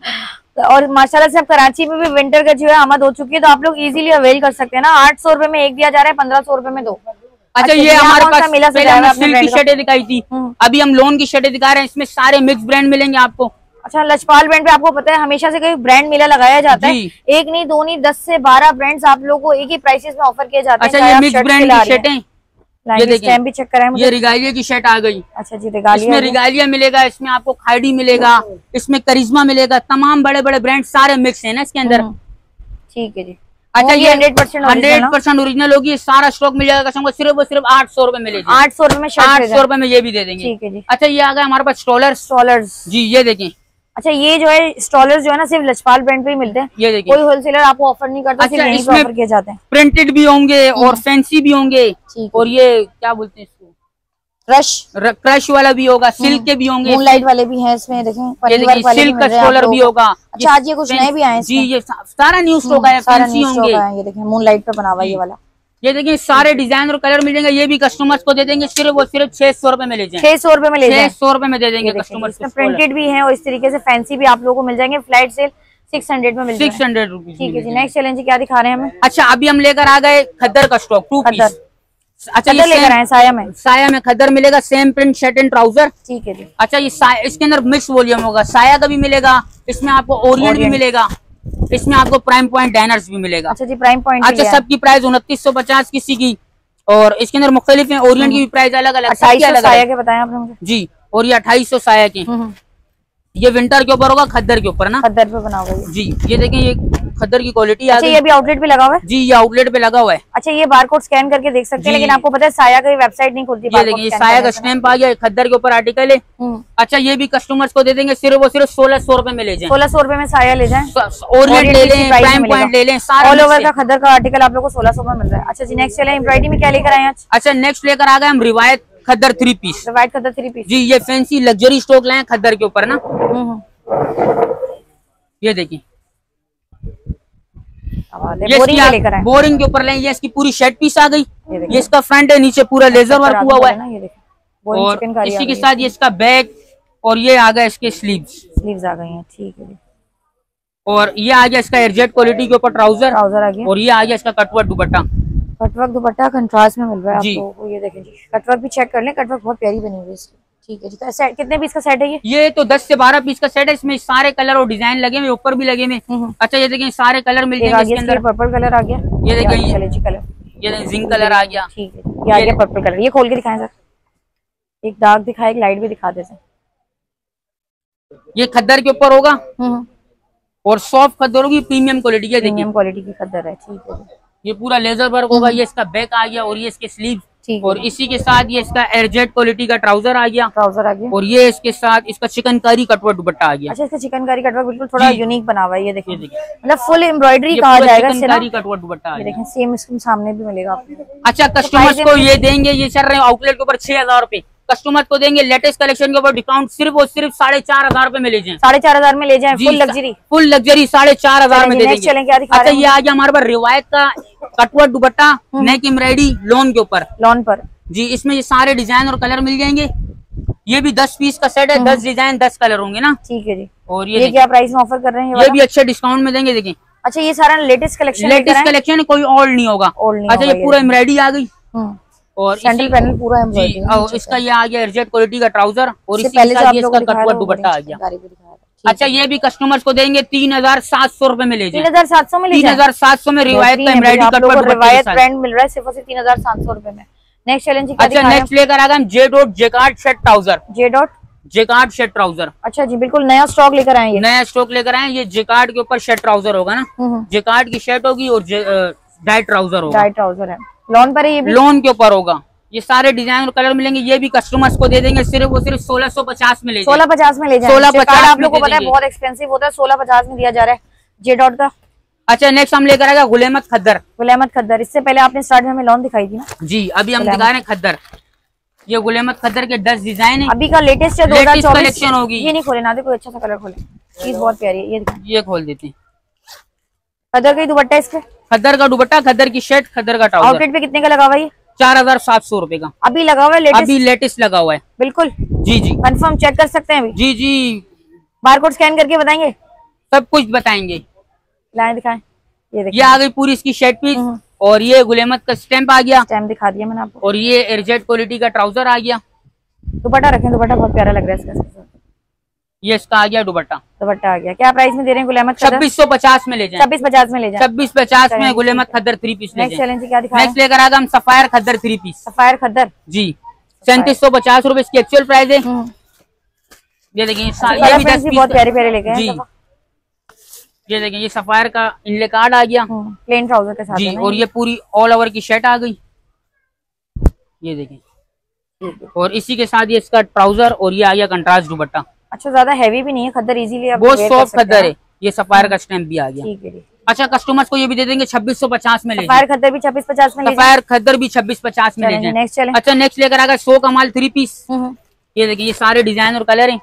और माशाल्लाह से अब कराची में भी विंटर का जो है आमद हो चुकी है, तो आप लोग इजीली अवेल कर सकते हैं ना। आठ सौ रुपए में एक दिया जा रहा है, पंद्रह सौ रुपए में दो। अच्छा, ये हमारे पास पहले हमने सिल्क की शर्टें दिखाई थी, अभी हम लोन की शर्टें दिखा रहे हैं। इसमें सारे मिक्स ब्रांड मिलेंगे आपको। अच्छा, लजपाल ब्रांड पे आपको पता है हमेशा से कोई ब्रांड मेला लगाया जाता है, एक नहीं दो नहीं दस से बारह ब्रांड्स आप लोगों को एक ही प्राइसेस में ऑफर किए जाते हैं। अच्छा, ये मिक्स ब्रांड की शर्टें, ये देखिए भी चेक कराएं मुझे। ये रिगालिया की शर्ट आ गई। अच्छा जी, रिगालिया, इसमें रिगालिया मिलेगा, इसमें आपको खाड़ी मिलेगा, इसमें करिश्मा मिलेगा, तमाम बड़े बड़े ब्रांड सारे मिक्स है ना इसके अंदर। ठीक है जी। अच्छा, ये hundred percent hundred percent original होगी, सारा स्टॉक मिल जाएगा कस्टमर को सिर्फ और सिर्फ आठ सौ रुपए मिलेगी। आठ सौ रुपए में आठ सौ रुपए में ये भी दे देंगे। ठीक है जी। अच्छा, ये आ गया हमारे पास स्टॉलर्स। स्टॉलर्स जी, ये देखें। अच्छा, ये जो है स्टॉलर्स जो है ना सिर्फ लजपाल ब्रांड पे ही मिलते हैं, ये देखिए, कोई होलसेलर आपको ऑफर नहीं करता। अच्छा, यहीं पे ऑफर किए जाते हैं। प्रिंटेड भी होंगे और फैंसी भी होंगे, और ये क्या बोलते हैं इसको, क्रश क्रश वाला भी होगा, सिल्क के भी होंगे, मूनलाइट वाले भी हैं इसमें, देखें ये देखिए सिल्क का स्टॉलर भी होगा। अच्छा, आज ये कुछ नए भी आए जी, ये सारा न्यू स्टॉक आया, फैंसी होंगे। ये देखें मूनलाइट पे बना हुआ ये वाला, ये देखिए सारे डिजाइन और कलर मिल जाएंगे। ये भी कस्टमर्स को दे देंगे सिर्फ और सिर्फ छह सौ रुपए में ले जाएं। छह सौ रुपए में ले जाएं। छह सौ रुपए में दे देंगे कस्टमर्स को। प्रिंटेड भी है और इस तरीके से फैंसी भी आप लोगों को मिल जाएंगे। फ्लाइट सेल सिक्स हंड्रेड में मिल जाएंगे। Six hundred rupees. ठीक है जी। नेक्स्ट चैलेंज क्या दिखा रहे हैं हमें? अच्छा, अभी हम लेकर आ गए खद्दर का स्टॉक, टू पीस। अच्छा, ये लेकर आए साया में, साया में खद्दर मिलेगा, same print shirt and trouser. ठीक है जी। अच्छा, ये इसके अंदर मिक्स वॉल्यूम होगा, साया का भी मिलेगा, इसमें आपको ओरिएंट भी मिलेगा, इसमें आपको प्राइम पॉइंट डायनर्स भी मिलेगा। अच्छा जी, प्राइम पॉइंट। अच्छा, सबकी प्राइस उनतीस सौ पचास किसी की, और इसके अंदर मुख्तलिफ है, ओरिएंट की भी प्राइस अलग अलग, साया के बताएं आपने मुझे जी। और ये अट्ठाईस सौ साया के, ये विंटर के ऊपर होगा, खद्दर के ऊपर ना, खद्दर पे बना हुआ है जी। ये देखें, ये खद्दर की क्वालिटी। अच्छा, ये भी आउटलेट पे लगा हुआ है जी, ये आउटलेट पे लगा हुआ है। अच्छा, ये बारकोड स्कैन करके देख सकते हैं, लेकिन आपको पता है साया की वेबसाइट नहीं खुलती। ये देखिए, साया का स्टैंप आ गया, खद्दर के ऊपर आर्टिकल है। अच्छा, ये भी कस्टमर्स को दे देंगे सिर्फ और सिर्फ सोलह सौ रुपए में ले जाएं। सोलह सौ रुपए में साया ले जाएं, ओरिएंट ले लें, प्राइम पॉइंट ले लें, सारा ऑल ओवर का खद्दर का आर्टिकल आप लोग को सोलह सौ में मिल रहा है। अच्छा जी, नेक्स्ट चले एम्ब्रॉयडरी में क्या लेकर आए आज? अच्छा, नेक्स्ट लेकर आ गए हम रिवायत खद्दर थ्री पीस। रिवायत खद्दर थ्री पीस जी, ये फैंसी लग्जरी स्टॉक लाए खद्दर के ऊपर ना। ये देखिए, ये बोरिंग के ऊपर लें, ये इसकी पूरी शर्ट पीस आ गई। ये इसका फ्रंट है, नीचे पूरा लेजर वर्क हुआ हुआ है, और इसी के साथ ये इसका बैक, और ये आ गया इसके स्लीव्स स्लीव्स आ गई हैं। ठीक है, और ये आ गया इसका एयरजेट क्वालिटी के ऊपर ट्राउजर ट्राउजर आ गया, और ये आ गया इसका cutwork dupatta. Cutwork dupatta contrast में मिल रहा है आप लोगों को। ये देखें जी, कटवर्क भी चेक कर लें, कटवर्क बहुत प्यारी बनी हुई है इसकी। ठीक है जी। सेट कितने पीस का सेट है ये? ये तो दस से बारह पीस का सेट है, इसमें सारे कलर और डिजाइन लगे हुए, ऊपर भी लगे हुए। अच्छा, ये देखिए सारे कलर मिल जाएंगे इसके अंदर। पर्पल कलर आ गया, ये देखिए कलर, ये जिंक कलर आ गया। ठीक है, ये आ गया पर्पल कलर। ये खोल के दिखाएं सर, एक डार्क दिखाए, एक लाइट भी दिखा देते। ये खद्दर के ऊपर होगा और सॉफ्ट खद्दर होगी, प्रीमियम क्वालिटी है, प्रीमियम क्वालिटी की खद्दर है। ठीक है, ये पूरा लेजर वर्क होगा। ये इसका बैक आ गया, और ये इसके स्लीव, और इसी के साथ ये इसका एयरजेट क्वालिटी का ट्राउजर आ गया, ट्राउजर आ गया, और ये इसके साथ इसका चिकनकारी कटवर्क दुपट्टा आ गया। अच्छा, इसका चिकनकारी कटवर्क बिल्कुल थोड़ा यूनिक बना हुआ है। ये देखिए, मतलब फुल एम्ब्रॉयडरी कहा जाएगा, चिकनकारी कटवर्क दुपट्टा आ गया। देखें, सेम इसके सामने भी मिलेगा आपको। अच्छा, कस्टमर्स को ये देंगे, ये चल रहे हैं आउटलेट के ऊपर छह हजार रुपए, कस्टमर को देंगे लेटेस्ट कलेक्शन के ऊपर डिस्काउंट सिर्फ और सिर्फ साढ़े चार हजार रुपए में ले जाएं। साढ़े चार हजार में ले जाएं, फुल लग्जरी, फुल लग्जरी साढ़े चार हजार में दे देंगे। अच्छा, ये आ गया हमारे पास रिवायत का cutwork dupatta, neck embroidery lawn के ऊपर, लोन पर जी। इसमें ये सारे डिजाइन और कलर मिल जाएंगे। ये भी दस पीस का सेट है, दस डिजाइन दस कलर होंगे ना। ठीक है जी। और ये, ये क्या प्राइस में ऑफर कर रहे हैं? ये भी अच्छे डिस्काउंट में देंगे। देखिए, अच्छा, ये सारा लेटेस्ट कलेक्शन, लेटेस्ट कलेक्शन है, कोई ओल्ड नहीं होगा। अच्छा, ये पूरा एम्ब्रॉयडरी आ गई, और सेंट्रल पैनल पूरा एम्ब्रॉयडरी, और इसका ये आ गया एयरजेट क्वालिटी का ट्राउजर, और इसी के साथ ये इसका कटवर्क दुपट्टा आ गया। अच्छा, ये भी कस्टमर्स को देंगे तीन हजार सात सौ रुपए में ले जाएं। तीन हजार सात सौ में तीन हजार सात सौ में रिवायत का एम्ब्रॉयडरी कटवर्क रिवायत ब्रांड मिल रहा है सिर्फ तीन हजार सात सौ रुपए में। Next challenge. अच्छा, नेक्स्ट लेकर आ गए हम J dot jacquard shirt trouser. J dot jacquard shirt trouser. अच्छा जी, बिल्कुल नया स्टॉक लेकर आए, नया स्टॉक लेकर आए। ये जेकार्ड के ऊपर शर्ट ट्राउजर होगा ना, जेकार्ड की शर्ट होगी और डाइट ट्राउजर होगा। डाइट ट्राउजर है, लोन पर है, ये भी लोन के ऊपर होगा। ये सारे डिजाइन और कलर मिलेंगे। ये भी कस्टमर्स को दे देंगे सिर्फ और सिर्फ सोलह सौ पचास में ले जाएं। सोलह पचास में ले जाएं। सोलह पचास आप लोगों को पता है बहुत एक्सपेंसिव होता है, सोलह पचास में दिया जा रहा है जे डॉट का। अच्छा, नेक्स्ट हम लेकर आएगा गुलेमत खद्दर। गुलेमत खद्दर, इससे पहले आपने स्टार्ट में हमें लॉन दिखाई थी ना जी, अभी हम दिखा रहे हैं खद्दर। ये गुलेमत खद्दर के दस डिजाइन है, अभी का लेटेस्ट है, दो हजार चौबीस कलेक्शन होगी। ये नहीं खोले ना, देखो अच्छा सा कलर खोले, चीज बहुत प्यारी है। ये ये खोल देते हैं। खद्दर का दुपट्टा, इसके खद्दर का दुपट्टा, खद्दर की शर्ट, खद्दर का ट्राउजर। आउटलेट पे कितने का लगा हुआ है? चार हजार सात सौ रुपए का अभी लगा हुआ है, लेटेस्ट अभी लेटेस्ट लगा हुआ है। बिल्कुल जी जी, कंफर्म चेक कर सकते हैं अभी। जी जी, बारकोड स्कैन करके बताएंगे, सब कुछ बताएंगे। लाएं दिखाएं। ये देखिए, ये आ गई पूरी इसकी शर्ट पीस, और ये गुलेमत का स्टैम्प आ गया, स्टैम्प दिखा दिया मैंने आपको। और ये एरजेट क्वालिटी का ट्राउजर आ गया। दुपट्टा रखें, दुपट्टा बहुत प्यारा लग रहा है इसका। ये इसका आ गया दुपट्टा, दुपट्टा आ गया। क्या प्राइस में दे रहे हैं गुलेमत? छब्बीस सौ पचास में ले जाए, छब्बीस पचास में ले जाए, छब्बीस पचास में गुलेमत खद्दर थ्री पीस ले नेक्स्ट जाए। चैलेंज क्या दिखा रहे हैं? नेक्स्ट लेकर आएगा हम सफायर खद्दर थ्री पीस, सफायर खद्दर जी, सैंतीस सौ पचास रूपए इसकी एक्चुअल प्राइस है। ये देखिए ये भी दस पीस बहुत प्यारे प्यारे लेके जी। ये देखिए ये सफायर का इनले कार्ड आ गया प्लेन ट्राउजर के साथ जी, और ये पूरी ऑल ओवर की शर्ट आ गई। ये देखिए, और इसी के साथ ये इसका ट्राउजर और ये आ गया कंट्रास्ट दुपट्टा। अच्छा, ज्यादा हैवी भी नहीं है खद्दर, इजीली आप बहुत सॉफ्ट खद्दर है। ये सफायर का स्टैम्प भी आ गया। ठीक है। अच्छा, कस्टमर्स को ये भी दे देंगे छब्बीस सौ पचास में ले सफायर खद्दर भी छब्बीस पचास में ले सफायर खद्दर भी छब्बीस पचास में ले जाए। नेक्स्ट चलें। अच्छा, नेक्स्ट लेकर आएगा सौ कमाल थ्री पीस। ये देखिए ये सारे डिजाइन और कलर हैं,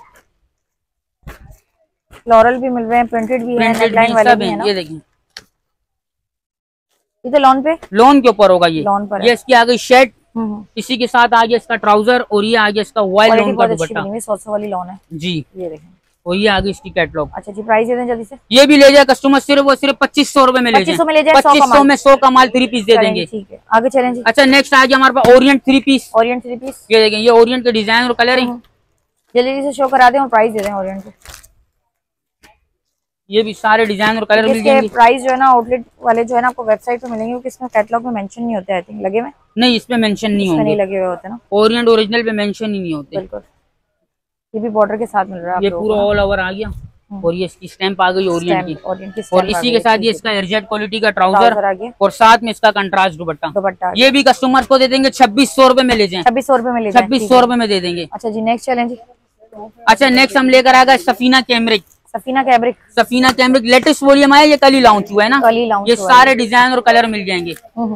फ्लोरल भी मिल रहे हैं, प्रिंटेड भी है, नेकलाइन वाले भी है ना। ये देखिए ये तो लॉन पे, लोन के ऊपर होगा ये। लॉन पर ये इसकी आ गई शर्ट, इसी के साथ आ गया इसका ट्राउजर, और ये आ गया इसका वाइल्ड लोन का दुपट्टा सौ सौ वाली लॉन है जी। ये देखें, और ये आ गई इसकी कैटलॉग। अच्छा जी, प्राइस दे दें जल्दी से। ये भी ले जाए कस्टमर, सिर्फ वो सिर्फ पच्चीस सौ रूपये में ले जाए, पच्चीस सौ में ले जाए, पच्चीस सौ में सौ का माल थ्री पीस दे देंगे। ठीक है, आगे चलें जी। अच्छा, नेक्स्ट आ गया हमारे पास Orient three piece. Orient three piece, ये देखें ये ओरिएंट के डिजाइन और कलर है। जल्दी से शो करा दें और प्राइस दे दें ओरिएंट के। ये भी सारे डिजाइन और कलर मिल जाएंगे। प्राइस जो है ना आउटलेट वाले जो है ना आपको वेबसाइट पे मिलेंगे, क्योंकि इसमें कैटलॉग में मेंशन नहीं होते। आई थिंक लगे हुए नहीं, इसमें मेंशन नहीं होंगे, नहीं लगे हुए होते ना। ओरिएंट ओरिजिनल पे मेंशन ही नहीं होते। बिल्कुल, ये भी बॉर्डर के साथ मिल रहा है। ये पूरा ऑल ओवर आ गया, और ये इसकी स्टैम्प आ गई ओरिएंट की, और इसी के साथ ये इसका एरजेट क्वालिटी का ट्राउजर आ गया, और साथ में इसका कंट्रास्ट दुपट्टा। दुपट्टा ये भी कस्टमर को दे देंगे छब्बीस सौ रूपये में ले जाए, छब्बीस सौ रूपये में ले जाए, छब्बीस सौ रूपये में दे देंगे। अच्छा जी, नेक्स्ट चैलेंज। अच्छा, नेक्स्ट हम लेकर आएगा Safina cambric. Safina cambric, Safina cambric latest volume आया, ये कल ही लॉन्च हुआ है ना। कल ही लॉन्च ये सारे डिजाइन और कलर मिल जाएंगे।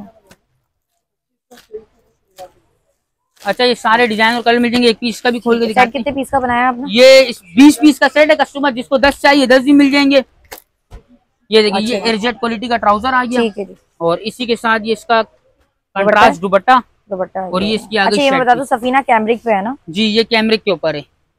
अच्छा, ये सारे डिजाइन और कलर मिल जाएंगे। एक पीस का भी खोल के दिखा। कितने पीस का बनाया आपने? ये बीस पीस का सेट है, कस्टमर जिसको दस चाहिए दस भी मिल जाएंगे। ये देखिए ये एरजेट क्वालिटी का ट्राउजर आ गया, ठीक है जी, और इसी के साथ ये इसका कंट्रास्ट दुपट्टा दुपट्टा, और ये इसकी आगे। अच्छा, ये मैं बता दूं सफीना कैमरिक पे है ना जी, ये कैमरिक के ऊपर है।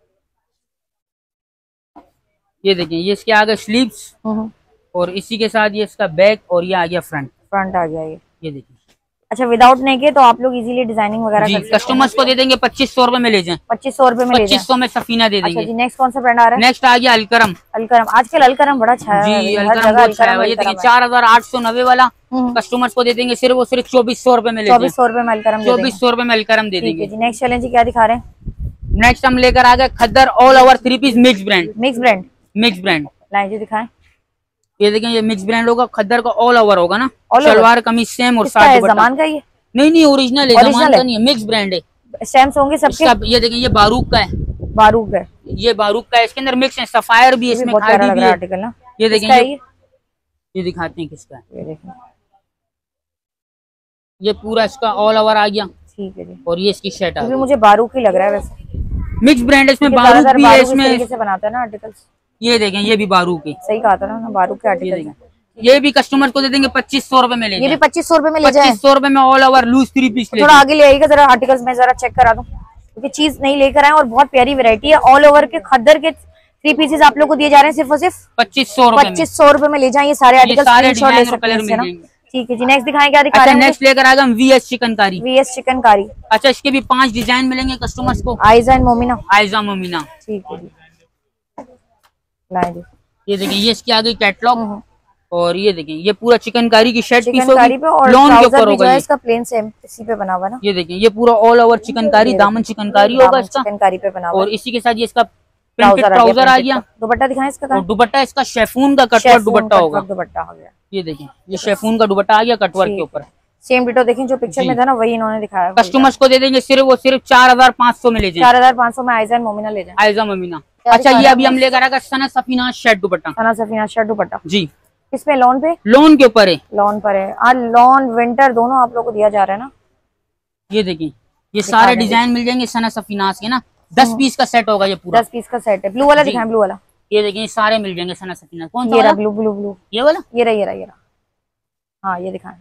ये देखिए ये इसके आगे स्लीव्स, और इसी के साथ ये इसका बैक, और ये आ गया फ्रंट, फ्रंट आ गया ये। ये देखिए। अच्छा, विदाउट नेक है तो आप लोग इजीली डिजाइनिंग वगैरह जी, कस्टमर्स को दे देंगे पच्चीस सौ रूपये में ले जाए, पच्चीस सौ रूपये में पच्चीस सौ में सफीना दे देंगे। अच्छा जी, नेक्स्ट कौन सा ब्रांड आ रहा है? नेक्स्ट आ गया अलकरम। अलकरम, आजकल अलकरम बड़ा अच्छा है जी, अलकरम बहुत अच्छा है। ये देखिए चार हजार आठ सौ नब्बे वाला कस्टमर्स को दे देंगे सिर्फ वो सिर्फ चौबीस सौ रूपये में ले, चौबीस सौ रूपये में अलकरम, चौबीस सौ रूपये में अलकरम दे देंगे। नेक्स्ट चैलेंज क्या दिखा रहे हैं? नेक्स्ट हम लेकर आ गए khaddar all over three piece mix brand. Mix brand, mix brand line जी दिखाएं। ये देखें ये मिक्स ब्रांड होगा, खद्दर का ऑल ओवर होगा ना, शलवार कमीज सेम और साथ दुपट्टा। ज़मान का ये नहीं नहीं ओरिजिनल है, ज़मान का नहीं है, मिक्स ब्रांड है। स्टैम्प्स होंगे सबके। ये देखें ये बारूक का है, बारूक है, ये बारूक का है, इसके अंदर मिक्स है, सफायर भी है, इसमें खादी भी है। आर्टिकल ना, ये देखें ये, ये दिखाते हैं किसका है। ये देखें ये पूरा इसका ऑल ओवर आ गया, ठीक है जी, और ये इसकी शर्ट आ गई। मुझे बारूक ही लग रहा है वैसे, मिक्स ब्रांड है, इसमें बारूक भी है, इसमें से बनाते हैं ना आर्टिकल्स। ये देखें ये भी बारूक है, सही कहा था ना, बारूक के आर्टिकल। ये भी कस्टमर को दे देंगे पच्चीस सौ रूपये में ले, ये भी पच्चीस सौ रूपये में ले जाए, पच्चीस सौ रूपये में all over loose three piece. थोड़ा आगे ले आइएगा जरा, आर्टिकल्स में जरा चेक करा दूं, क्योंकि चीज नहीं लेकर आए और बहुत प्यारी वैरायटी है। ऑल ओवर के खद्दर के थ्री पीसेस आप लोग को दिए जा रहे हैं सिर्फ और सिर्फ पच्चीस सौ पच्चीस सौ रूपये में ले जाए। ये सारे आर्टिकल स्क्रीनशॉट ले सकते हैं। ठीक है जी, नेक्स्ट दिखाएं, क्या दिखा रहे हैं? नेक्स्ट लेकर आएगा हम वीएस चिकनकारी। वीएस चिकनकारी, अच्छा, इसके भी पांच डिजाइन मिलेंगे कस्टमर्स को। आइजा एंड मोमिना, आइजा मोमिना, ठीक है जी, लाइन। ये देखिए ये इसकी आ गई कैटलॉग, और ये देखिए ये पूरा चिकनकारी की शर्ट पीस चिकनकारी पे, और लॉन के ऊपर होगा, इसका प्लेन सेम इसी पे बना हुआ ना। ये देखिए ये पूरा ऑल ओवर चिकनकारी, दामन चिकनकारी होगा इसका, चिकनकारी पे बना हुआ, और इसी के साथ ये इसका प्रिंटेड ट्राउजर आ गया। दुपट्टा दिखाएं इसका, और दुपट्टा इसका शेफून का कटवर्क दुपट्टा होगा। दुपट्टा आ गया, ये देखिए ये शेफून का दुपट्टा आ गया कटवर्क के ऊपर। सेम डिटो देखें जो पिक्चर में था ना, वही इन्होंने दिखाया। कस्टमर्स को दे देंगे सिर्फ वो सिर्फ चार हजार पाँच सौ में ले जाए, चार हजार पाँच सौ में आइजा एंड मोमिना ले जाए, आइजा मोमिना। अच्छा, ये अभी हम लेकर आएगा सना सफीना शर्ट दुपट्टा, सना सफीना शर्ट दुपट्टा जी, इसमें लॉन पे, लॉन के ऊपर है, लॉन पर है। आज लॉन विंटर दोनों आप लोग को दिया जा रहा है ना। ये देखिए ये सारे डिजाइन मिल जाएंगे सना सफीनास के ना, दस पीस का सेट होगा ये पूरा, दस पीस का सेट है। ब्लू वाला दिखाएं, ब्लू वाला। ये देखिए ये सारे मिल जाएंगे सना सफीनास। कौन सा ये रहा ब्लू, ब्लू ब्लू ये वाला, ये रहा ये रहा ये रहा, हाँ ये दिखाएं।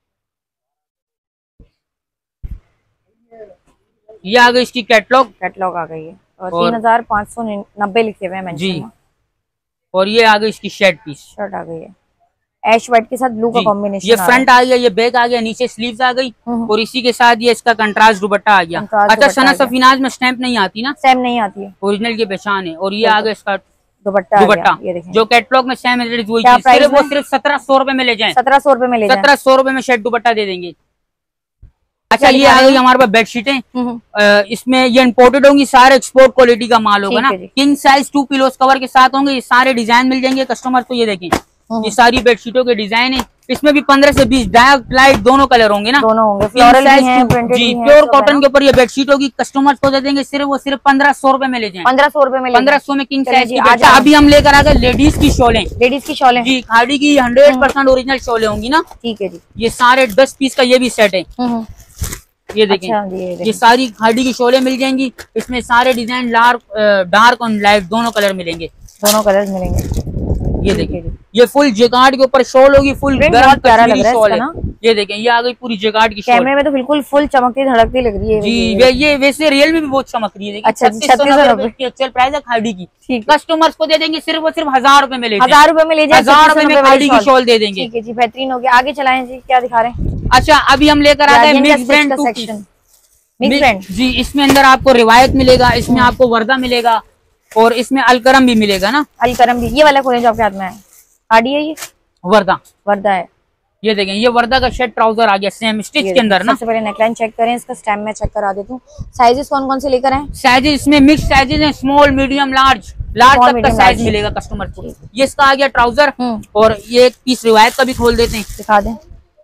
ये आ गई इसकी कैटलॉग, कैटलॉग आ गई है, और तीन हजार पाँच सौ नब्बे लिखे हुए हैं जी, और ये आ गई इसकी शर्ट पीस, शर्ट आ गई है। ऐश व्हाइट के साथ ब्लू का कॉम्बिनेशन। ये फ्रंट आ गया, ये बैक आ गया, नीचे स्लीव्स आ गई और इसी के साथ ये इसका कंट्रास्ट दुपट्टा आ गया। अच्छा, सना सफीनाज में स्टैंप नहीं आती ना, स्टैंप नहीं आती है, ओरिजिनल की पहचान है। और ये आ गया इसका दुपट्टा दुपट्टा जो कैटलॉग में सेम है, वो सिर्फ सत्रह सौ रुपए में ले जाए, सत्रह सौ रुपए में ले सत्रह सौ रुपए में शर्ट दुपट्टा दे देंगे। अच्छा, ये आ गई हमारे पास बेडशीटें, इसमें ये इम्पोर्टेड होंगी, सारे एक्सपोर्ट क्वालिटी का माल होगा ना। King size two pillows cover के साथ होंगे, ये सारे डिजाइन मिल जाएंगे कस्टमर को। ये देखें, ये सारी बेडशीटों के डिजाइन है, इसमें भी पंद्रह से बीस डार्क लाइट दोनों कलर होंगे ना, दोनों होंगे। फ्लोरल भी हैं, प्रिंटेड जी, भी हैं, प्योर कॉटन के ऊपर ये बेडशीट होगी, कस्टमर्स को दे देंगे सिर्फ वो सिर्फ पंद्रह सौ रुपए में ले जाएं, पंद्रह सौ रुपए में, पंद्रह सौ में किंग साइज की। अच्छा, अभी हम लेकर आ गए लेडीज की शॉलें, लेडीज की शॉलें जी, खाड़ी की हंड्रेड परसेंट ओरिजिनल शॉलें होंगी ना। ठीक है जी, ये सारे दस पीस का ये भी सेट है, ये देखें। अच्छा, ये, ये सारी खाड़ी की शोले मिल जाएंगी, इसमें सारे डिजाइन डार्क डार्क और लाइट दोनों कलर मिलेंगे, दोनों कलर मिलेंगे। ये देखें, ये फुल जेकार्ड के ऊपर शॉल होगी, फुल गर्म कश्मीरी शॉल है। ये देखें, ये आ गई पूरी जेकार्ड की शॉल। कैमरे में तो बिल्कुल फुल चमकती धड़कती लग रही है जी, वे, ये वैसे रियल में भी बहुत चमक रही है। अच्छा, छत्तीस सौ रुपए की एक्चुअल प्राइस है खाड़ी की। कस्टमर्स को दे देंगे सिर्फ और सिर्फ हजार रुपए में ले जाए, हजार रुपए में ले जाए, हजार रुपए में खाड़ी की शॉल दे देंगे। ठीक है जी, बेहतरीन हो गया। आगे चलाएं जी, क्या दिखा रहे हैं? अच्छा, अभी हम लेकर आ गए मिक्स ब्रांड टू पीस जी। इसमें अंदर आपको रिवायत मिलेगा, इसमें आपको वर्दा मिलेगा और इसमें अलकरम भी मिलेगा ना। अलकरम भी, ये वाला खोलें जो आपके हाथ में है, खाड़ी है, ये वर्दा वर्दा है। ये देखें, ये वर्दा का शर्ट ट्राउजर आ गया सेम स्टिच के अंदर ना। सबसे पहले नेकलाइन चेक करें, इसका स्टैम्प में चेक करा देती हूँ। साइजेस कौन कौन से लेकर आए? साइजेस इसमें मिक्स साइजेस हैं, स्मॉल मीडियम लार्ज, लार्ज तक का साइज मिलेगा कस्टमर को। ये इसका आ गया ट्राउजर और ये एक पीस रिवायत का भी खोल देते हैं, दिखा दें।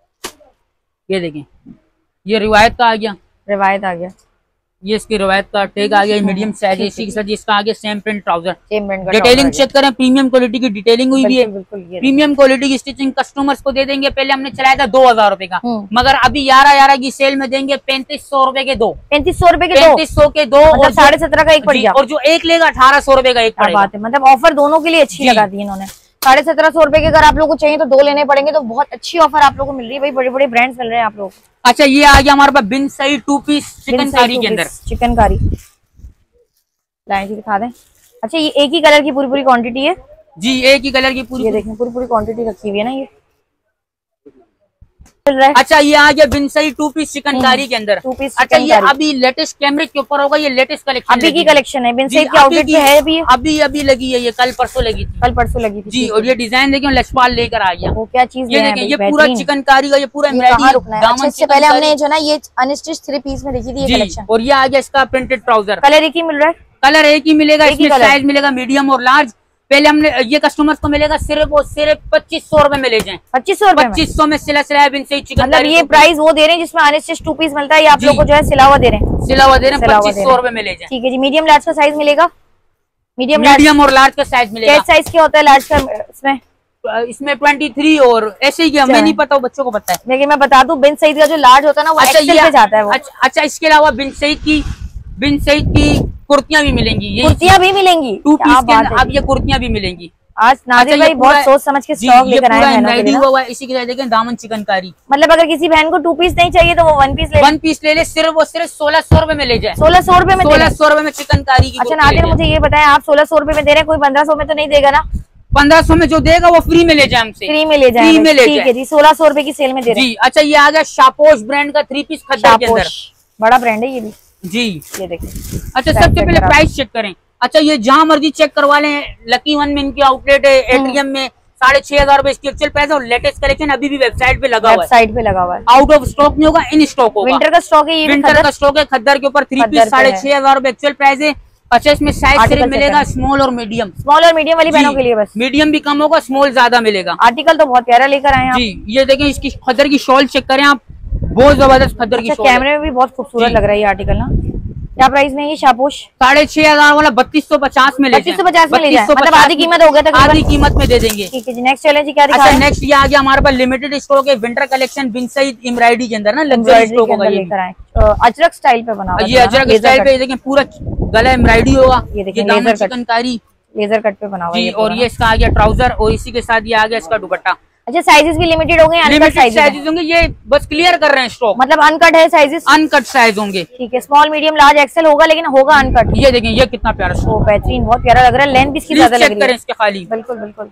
ये देखें, ये रिवायत का आ गया, रिवायत आ गया, ये इसकी रिवायत का टैग आ गया, मीडियम साइज है। इसी के साथ इसका आगे same print trouser, detailing check करें, प्रीमियम क्वालिटी की डिटेलिंग हुई भी है, प्रीमियम क्वालिटी की स्टिचिंग कस्टमर्स को दे देंगे। पहले हमने चलाया था दो हजार रुपए का, मगर अभी ग्यारह ग्यारह की सेल में देंगे पैंतीस सौ रुपए के दो, पैंतीस सौ रुपए के पैंतीस सौ के दो और साढ़े सत्रह का एक पड़ गया, और जो एक लेगा अठारह सौ रुपए का एक पड़ेगा। मतलब ऑफर दोनों के लिए अच्छी लगा दी इन्होंने। साढ़े सत्रह सौ रुपए के अगर आप लोगों को चाहिए तो दो लेने पड़ेंगे, तो बहुत अच्छी ऑफर आप लोगों को मिल रही है भाई, बड़े बड़े ब्रांड्स मिल रहे हैं आप लोगों को। अच्छा, ये आ गया हमारे पास बिन सही टू पीस चिकनकारी के अंदर, चिकनकारी लाइन जी दिखा दें। अच्छा, ये एक ही कलर की पूरी पूरी क्वांटिटी है जी, एक ही कलर की पूरी, ये देखें पूरी पूरी क्वांटिटी रखी हुई है ना ये। अच्छा, ये आ गया बिन सही टू पीस चिकनकारी के अंदर, टू पीस। अच्छा, ये अभी लेटेस्ट कैमरे के ऊपर होगा, ये लेटेस्ट कलेक्शन अभी की कलेक्शन है, बिन सही की आउटलेट पे है अभी अभी अभी लगी है, ये कल परसों लगी थी, कल परसों लगी थी जी। और ये डिजाइन देखिए लक्षपाल लेकर आ गया, वो क्या चीज ये देखिए, ये पूरा चिकनकारी का, ये पूरा दामन से पहले हमने जो ना ये अनस्टिच थ्री पीस में देखी थी ये कलेक्शन। और ये आ गया इसका प्रिंटेड ट्राउजर, कलर एक ही मिल रहा है, कलर एक ही मिलेगा, इसमें साइज मिलेगा मीडियम और लार्ज। पहले हमने ये कस्टमर्स को मिलेगा सिर्फ और सिर्फ पच्चीस सौ रुपए में ले जाएं, पच्चीस सौ पच्चीस सौ में सिला सिलाया बिन सही चिकन। मतलब ये प्राइस वो दे रहे हैं जिसमें अनस्टिच टू पीस मिलता है, ये आप लोग को जो है सिलावा दे रहे हैं, सिलावा दे रहे हैं पच्चीस सौ रुपए में ले जाएं। ठीक है जी, मीडियम लार्ज का साइज मिलेगा, मीडियम मीडियम और लार्ज का साइज मिलेगा। क्या साइज क्या होता है लार्ज का इसमें? इसमें ट्वेंटी थ्री और ऐसे ही, हमें नहीं पता, बच्चों को पता है, लेकिन मैं बता दूं बिन सईद का जो लार्ज होता है ना वो एक्सेल पे जाता है वो। अच्छा, अच्छा, इसके अलावा बिन सईद की बिन सईद की कुर्तियां भी मिलेंगी, कुर्तियां भी मिलेंगी टू पीस के अंदर, अब ये कुर्तियां भी मिलेंगी। आज नादिर भाई बहुत सोच समझ के स्टॉक लेकर आए हैं, हुआ है इसी के साथ देखें दामन चिकनकारी। मतलब अगर किसी बहन को टू पीस नहीं चाहिए तो वो वन पीस ले वन पीस ले ले, सिर्फ वो सिर्फ सोलह सौ रुपए में ले जाए, सोलह सौ रुपए में, सोलह सौ रुपए में चिकनकारी की। अच्छा नादिर, मुझे ये बताएं, आप सोलह सौ रुपए में दे रहे हैं, कोई पंद्रह सौ में तो नहीं देगा ना? पंद्रह सौ में जो देगा वो फ्री में ले जाए हमसे, फ्री में ले जाए, फ्री में ले ठीक है जी, सोलह सौ रुपए की सेल में दे रहे हैं। अच्छा, ये आ गया शापोश ब्रांड का थ्री पीस खद्दर के अंदर, बड़ा ब्रांड है ये भी जी, ये देखिए। अच्छा, सबसे पहले प्राइस चेक करें। अच्छा, ये जहां मर्जी चेक करवा लें, लकी वन में इनकी आउटलेट है, एटीएम में साढ़े छह हजार रुपए इसकी एक्चुअल प्राइस है, और लेटेस्ट कलेक्शन अभी भी वेबसाइट पे लगा हुआ है, वेबसाइट पे लगा हुआ है, आउट ऑफ स्टॉक नहीं होगा, इन स्टॉक होगा, विंटर का स्टॉक है, ये विंटर का स्टॉक है, खद्दर के ऊपर थ्री पीस साढ़े छह हजार रुपए एक्चुअल प्राइस है। अच्छा, इसमें साइज सिर्फ मिलेगा स्मॉल और मीडियम, स्मॉल और मीडियम वाली बहनों के लिए बस, मीडियम भी कम होगा, स्मॉल ज्यादा मिलेगा। आर्टिकल तो बहुत प्यारा लेकर आए हैं जी, ये देखें, इसकी खद्दर की शॉल चेक करें आप, बहुत जबरदस्त खद्दर की शॉल, कैमरे में भी बहुत खूबसूरत लग रहा है ये आर्टिकल ना। क्या प्राइस में ये शापोश? साढ़े छह हजार वाला बत्तीस सौ पचास में ले बत्तीस सौ पचास में ले जाए, मतलब आधी कीमत हो गया था, आधी कीमत में दे देंगे। ठीक है जी, नेक्स्ट चले जी, क्या दिखा अच्छा, रहे हैं? नेक्स्ट ये आ गया हमारे पास लिमिटेड स्टॉक है, winter collection Bin Saeed embroidery के अंदर ना, लग्जरी स्टॉक होगा ये, अजरक स्टाइल पे बना हुआ है, ये अजरक स्टाइल पे देखें, पूरा गला एम्ब्रॉयडरी होगा, ये देखिए लेजर चिकनकारी लेजर कट पे बना हुआ है, और ये इसका आ गया ट्राउजर, और इसी के साथ ये आ गया इसका दुपट्टा। अच्छा, साइजेस भी लिमिटेड होंगे, अनकट साइजेस होंगे, ये बस क्लियर कर रहे हैं स्टॉक, मतलब अनकट है साइजेस, अनकट साइज होंगे। ठीक है, स्मॉल मीडियम लार्ज एक्सेल होगा, लेकिन होगा अनकट। ये देखें, ये कितना प्यारा स्टॉक, बेहतरीन, बहुत प्यारा लग रहा है, लेंथ भी इसकी ज्यादा लग रही है, इसके खाली बिल्कुल बिल्कुल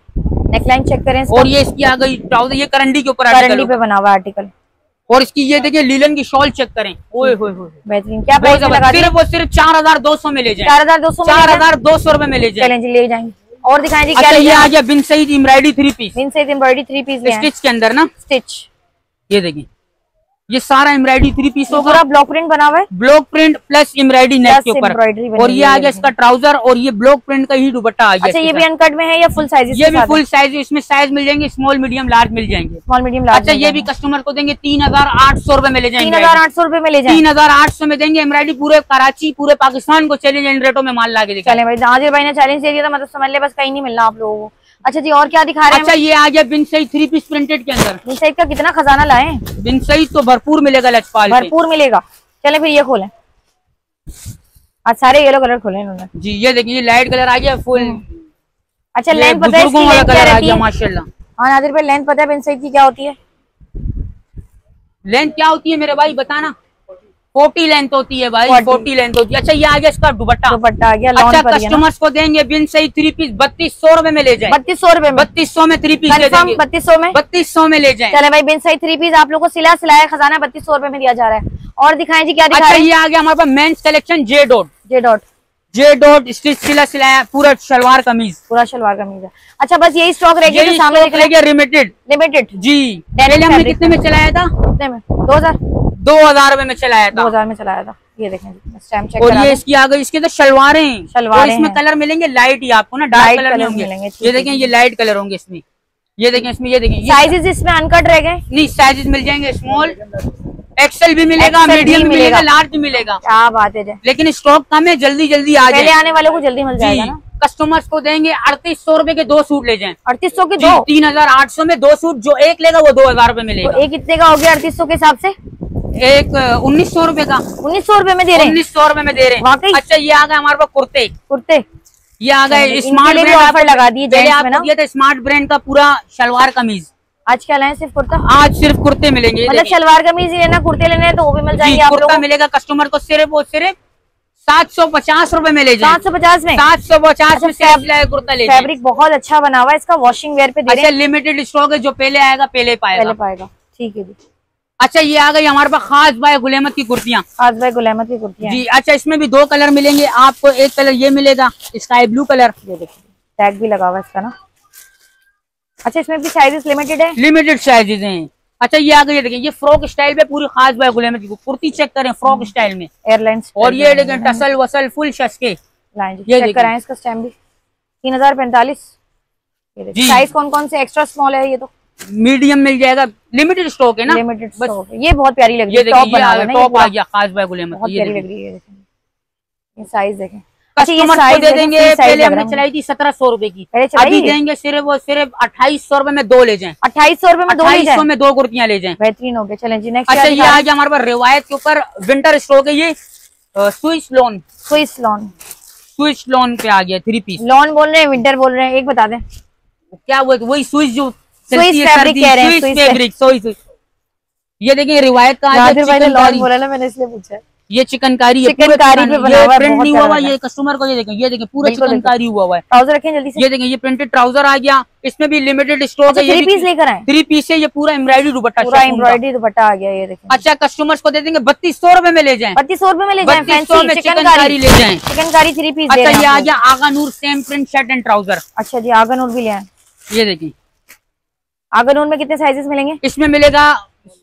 नेकलाइन चेक करें और ये इसकी आ गई ट्राउजर, ये करंडी के ऊपर करंडी पे बना हुआ आर्टिकल। और इसकी ये देखिए लीलन की शॉल चेक करें, ओए होए होए बेहतरीन। क्या प्राइस लगा सिर्फ वो सिर्फ चार हजार दो सौ में ले जाए, चार हजार दो सौ चार हजार दो सौ रुपए में ले जाए। चलें जी ले जाएंगे। और दिखाएं जी। अच्छा, क्या ये आ गया Bin Saeed embroidery three piece, Bin Saeed embroidery three piece stitch के अंदर ना, स्टिच। ये देखिए ये सारा एम्ब्रॉयडरी थ्री पीस होगा, पूरा ब्लॉक प्रिंट बना हुआ है, block print plus embroidery neck के ऊपर। और ये आ गया इसका ट्राउजर और ये ब्लॉक प्रिंट का ही दुपट्टा आ गया। अच्छा, ये भी अनकट में है या फुल साइज? ये भी फुल साइज, इसमें साइज मिल जाएंगे स्मॉल मीडियम लार्ज मिल जाएंगे, स्मॉल मीडियम लार्ज। अच्छा, ये भी कस्टमर को देंगे तीन हजार आठ सौ रुपए में ले जाएंगे, तीन हजार आठ सौ रुपए में ले जाएंगे, तीन हजार आठ सौ में देंगे। एम्ब्रॉयडरी पूरे कराची पूरे पाकिस्तान को चैलेंज इन रेटों में माल ला के दिखा। चले भाई, नाजिर भाई ने चैलेंज दे दिया था, मतलब समझ ले बस कहीं नहीं मिलना आप लोगों को। अच्छा जी, और क्या दिखा रहे हैं? अच्छा, ये आ गया Bin Saeed three piece printed के अंदर। बिन सईद का कितना खजाना लाए? बिन सईद तो भरपूर मिलेगा लचपाल, भरपूर मिलेगा। चले फिर ये खोलें, आज सारे येलो कलर खोले इन्होंने जी। ये देखिए ये लाइट कलर आ गया फुल। अच्छा, लेंथ पता है इसकी? वाला कलर आ गया है? माशाल्लाह। हाँ नाजिर भाई, लेंथ पता है बिन सईद की क्या होती है? लेंथ क्या होती है मेरे भाई बताना? फोर्टी लेंथ होती है भाई, फोर्टी लेंथ होती है। अच्छा, ये आ गया इसका दुपट्टा, दुपट्टा आ गया। अच्छा, कस्टमर्स को देंगे बिन सईद थ्री पीस बत्तीस सौ रुपए में ले जाए, बत्तीस सौ रुपए में, बत्तीस सौ में थ्री पीस दे देंगे, बत्तीस सौ में, बत्तीस सौ में ले जाए। चले भाई, बिन सईद थ्री पीस आप लोग को सिला सिलाया खजाना बत्तीस सौ रुपए में दिया जा रहा है। और दिखाएं जी क्या दिखा अच्छा, रहे हैं? ये आ गया हमारे पास men's collection J dot, J dot, J dot stitch सिला सिलाया पूरा शलवार कमीज, पूरा शलवार कमीज है। अच्छा, बस यही स्टॉक रह गया जो सामने दिख रहा है, लिमिटेड लिमिटेड जी। पहले हमने कितने में चलाया था? कितने में? दो हजार दो हजार रुपए में चलाया था, दो हजार में चलाया था। ये देखें स्टैम्प चेक और करा ये दें। इसकी आ गई, इसके तो शलवारें शलवारें और इसमें हैं। कलर मिलेंगे लाइट ही आपको ना, डार्क कलर नहीं होंगे। मिलेंगे। ये देखें ये लाइट कलर होंगे इसमें, ये देखें इसमें, ये देखें साइजेस इसमें अनकट रह गए? नहीं, साइजेस मिल जाएंगे, स्मॉल एक्सेल भी मिलेगा, मीडियम भी मिलेगा, लार्ज भी मिलेगा। क्या बात है, लेकिन स्टॉक कम है, जल्दी जल्दी आ जाए, पहले आने वालों को जल्दी मिल जाएगा ना। कस्टमर्स को देंगे अड़तीस सौ रूपये के दो सूट ले जाएं, अड़तीस सौ के दो, तीन हजार आठ सौ में दो सूट, जो एक लेगा वो दो हजार रूपये मिलेगा। तो एक कितने का हो गया अड़तीस सौ के हिसाब से? एक उन्नीस सौ रूपये का, उन्नीस सौ रूपये में दे रहे हैं, उन्नीस सौ रूपये में दे रहे हैं वाकई। अच्छा, ये आ गया हमारे पास कुर्ते, कुर्ते ये आ गए स्मार्ट ब्रांड ऑफर लगा दिए जेंट्स में ना, ये था स्मार्ट ब्रांड का पूरा शलवार कमीज। आज क्या लाए? सिर्फ कुर्ता? आज सिर्फ कुर्ते मिलेंगे, मतलब शलवार कमीज ही लेना, कुर्ते लेने हैं तो वो भी मिल जाएंगे आप लोगों को। मिलेगा कस्टमर को सिर्फ और सिर्फ सात सौ पचास रूपये में ले जाए, सात सौ पचास में, सात सौ पचास में कुर्ता ले। फैब्रिक बहुत अच्छा बना हुआ है इसका, वॉशिंग वेयर पे दे रहे हैं। लिमिटेड स्टॉक है, जो पहले आएगा पहले पाएगा, पहले पाएगा। ठीक है जी। अच्छा, ये आ गई हमारे पास खास बाय गुलेमत की कुर्तियाँ, खास बाय गुलेमत की कुर्तियाँ जी। अच्छा, इसमें भी दो कलर मिलेंगे आपको, एक कलर ये मिलेगा स्काई ब्लू कलर, ये देखिए टैग भी लगा हुआ है इसका ना। अच्छा, इसमें भी साइजेस लिमिटेड है? लिमिटेड साइजेस हैं। अच्छा, ये आ गई देखिए, ये फ्रॉक स्टाइल पे पूरी खास बाय गुलेमत की कुर्ती चेक करें, फ्रॉक स्टाइल में एयरलाइंस, और ये देखें टसल वसल फुल शस्के, ये चेक कराएं इसका स्टैम्प भी। तीन हजार पैंतालीस। साइज कौन कौन से? एक्स्ट्रा स्मॉल है ये तो, मीडियम मिल जाएगा, लिमिटेड स्टॉक है ना, लिमिटेड स्टॉक। ये बहुत प्यारी लग रही है, टॉप टॉप आ गया खास बाय गुलेमत, बहुत प्यारी लग रही है। ये साइज देखें, कस्टमर को दे देंगे, पहले हमने चलाई थी सत्रह सौ रूपये की, अभी देंगे सिर्फ और सिर्फ अट्ठाईस सौ रूपये में दो ले जाएं, अट्ठाईस सौ रूपये में दो ले जाएं, में दो कुर्तियां ले जाएं, बेहतरीन हो गया। चलें जी नेक्स्ट। अच्छा, ये आ गया हमारे पास रिवायत के ऊपर विंटर स्टॉक है, ये Swiss lawn, Swiss lawn, Swiss lawn पे आ गया थ्री पीस। लॉन बोल रहे हैं विंटर बोल रहे हैं, एक बता दें क्या वो वही स्विस जो स्विस फैब्रिक कह रहे हैं, स्विस फैब्रिक, सोई। ये देखिए रिवायत का लॉन बोला ना, मैंने इसलिए पूछा। ये चिकनकारी है, चिकनकारी पे बना हुआ है, प्रिंट नहीं हुआ हुआ, ये कस्टमर को ये देखें, ये देखें पूरा चिकनकारी हुआ हुआ है। ट्राउजर रखें जल्दी से, ये देखें ये प्रिंटेड ट्राउजर आ गया, इसमें भी लिमिटेड स्टॉक है, थ्री पीस लेकर आए, थ्री पीस है, ये पूरा एम्ब्रॉयडरी दुपट्टा, पूरा एम्ब्रॉयडरी दुपट्टा आ गया, ये देखें। अच्छा, कस्टमर्स को दे देंगे बत्तीस सौ रूपये में ले जाएं, बत्तीस सौ रूपये में ले जाएं, फैंसी चिकनकारी ले जाएं, चिकनकारी थ्री पीस। अच्छा, ये आ गया Agha Noor same print shirt and trouser. अच्छा जी, आगा नूर भी ले आए, ये देखिए आगा नूर में कितने साइजेस मिलेंगे? इसमें मिलेगा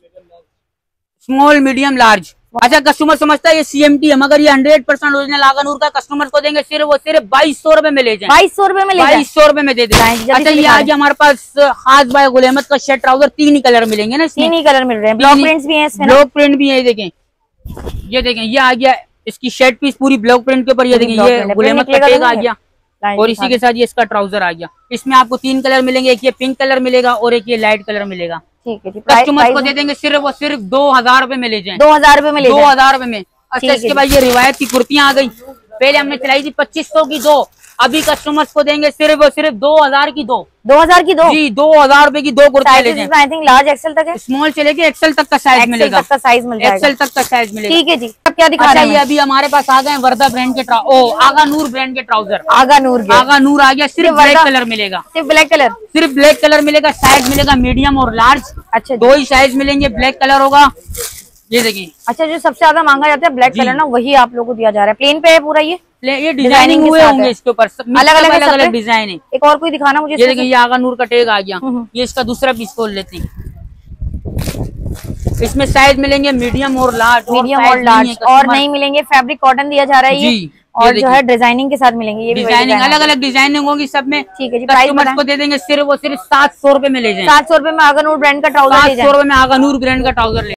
स्मॉल मीडियम लार्ज। अच्छा, कस्टमर समझता है ये सीएमटी है, मगर ये हंड्रेड परसेंट ओरिजिनल आगानूर का, कस्टमर को देंगे सिर्फ वो सिर्फ बाईस सौ रूपये में ले जाए, बाईस सौ रूपये में ले जाए, बाईस सौ रूपये में दे दें। अच्छा, ये आ गया हमारे पास खास बाय गुलेमत का शर्ट ट्राउजर, तीन ही कलर मिलेंगे ना, तीन ही कलर मिल रहे हैं, ब्लॉक प्रिंट्स भी हैं इसमें, ब्लॉक प्रिंट भी है, देखें ये देखें, ये आ गया इसकी शर्ट पीस पूरी ब्लॉक प्रिंट के ऊपर, ये देखें ये गुलेमत का टैग आ गया, और इसी के साथ ये इसका ट्राउजर आ गया। इसमें आपको तीन कलर मिलेंगे, एक ये पिंक कलर मिलेगा और एक ये लाइट कलर मिलेगा। ठीक है जी, कस्टमर को दे देंगे सिर्फ और सिर्फ दो हजार रूपये में ले जाए, दो हजार रूपये में ले दो हजार रूपये में। अच्छा, इसके बाद ये रिवायत की कुर्तियां आ गई, पहले हमने चलाई थी पच्चीस सौ की दो, अभी कस्टमर्स को देंगे सिर्फ और सिर्फ दो हजार की दो दो हजार की दो जी, दो हजार रूपए की दो कुर्ते ले जाएं। आई थिंक लार्ज एक्सेल तक है, स्मॉल चलेगी, एक्सेल तक का साइज मिलेगा, तक का साइज मिल जाएगा, एक्सेल तक का साइज मिलेगा। ठीक है जी। अब क्या दिखा अच्छा, रहे ये हैं? अभी हमारे पास आ गए हैं वर्दा ब्रांड के ट्रा ओ आगा नूर ब्रांड के ट्राउजर। आगा नूर के, आगा नूर आ गया, सिर्फ ब्लैक वर्दा- कलर मिलेगा, सिर्फ ब्लैक कलर, सिर्फ ब्लैक कलर मिलेगा। साइज मिलेगा मीडियम और लार्ज, अच्छा जी। दो ही साइज मिलेंगे। ब्लैक कलर होगा, ये देखिए। अच्छा, जो सबसे ज्यादा मांगा जाता है ब्लैक जी। कलर ना, वही आप लोगों को दिया जा रहा है। प्लेन पे है पूरा ये, प्ले- ये डिजाइनिंग डिजाइनिंग के हुए साथ होंगे है। इसके ऊपर, अलग अलग है अलग सब अलग पे? डिजाइन है। एक और कोई दिखाना मुझे ये इसमें देखिए, ये आगा नूर का टैग आ गया। हम्म। ये इसका दूसरा पीस खोल लेते हैं। इसमें साइज मिलेंगे मीडियम और लार्ज, से। मीडियम और लार्ज, और नहीं मिलेंगे। फैब्रिक कॉटन दिया जा रहा है ये, जी, और जो है डिजाइनिंग के साथ मिलेंगे। ये भी वही डिजाइनिंग डिजाइन अलग अलग डिजाइनिंग होगी सब में। ठीक है जी। प्राइस कस्टमर्स को दे देंगे सिर्फ और सिर्फ सात सौ रूपये में ले जाए। सात सौ रुपए में आगा नूर ब्रांड का ट्राउजर ले सात जाएं। सौ रूपये में आगा नूर ब्रांड का ट्राउजर ले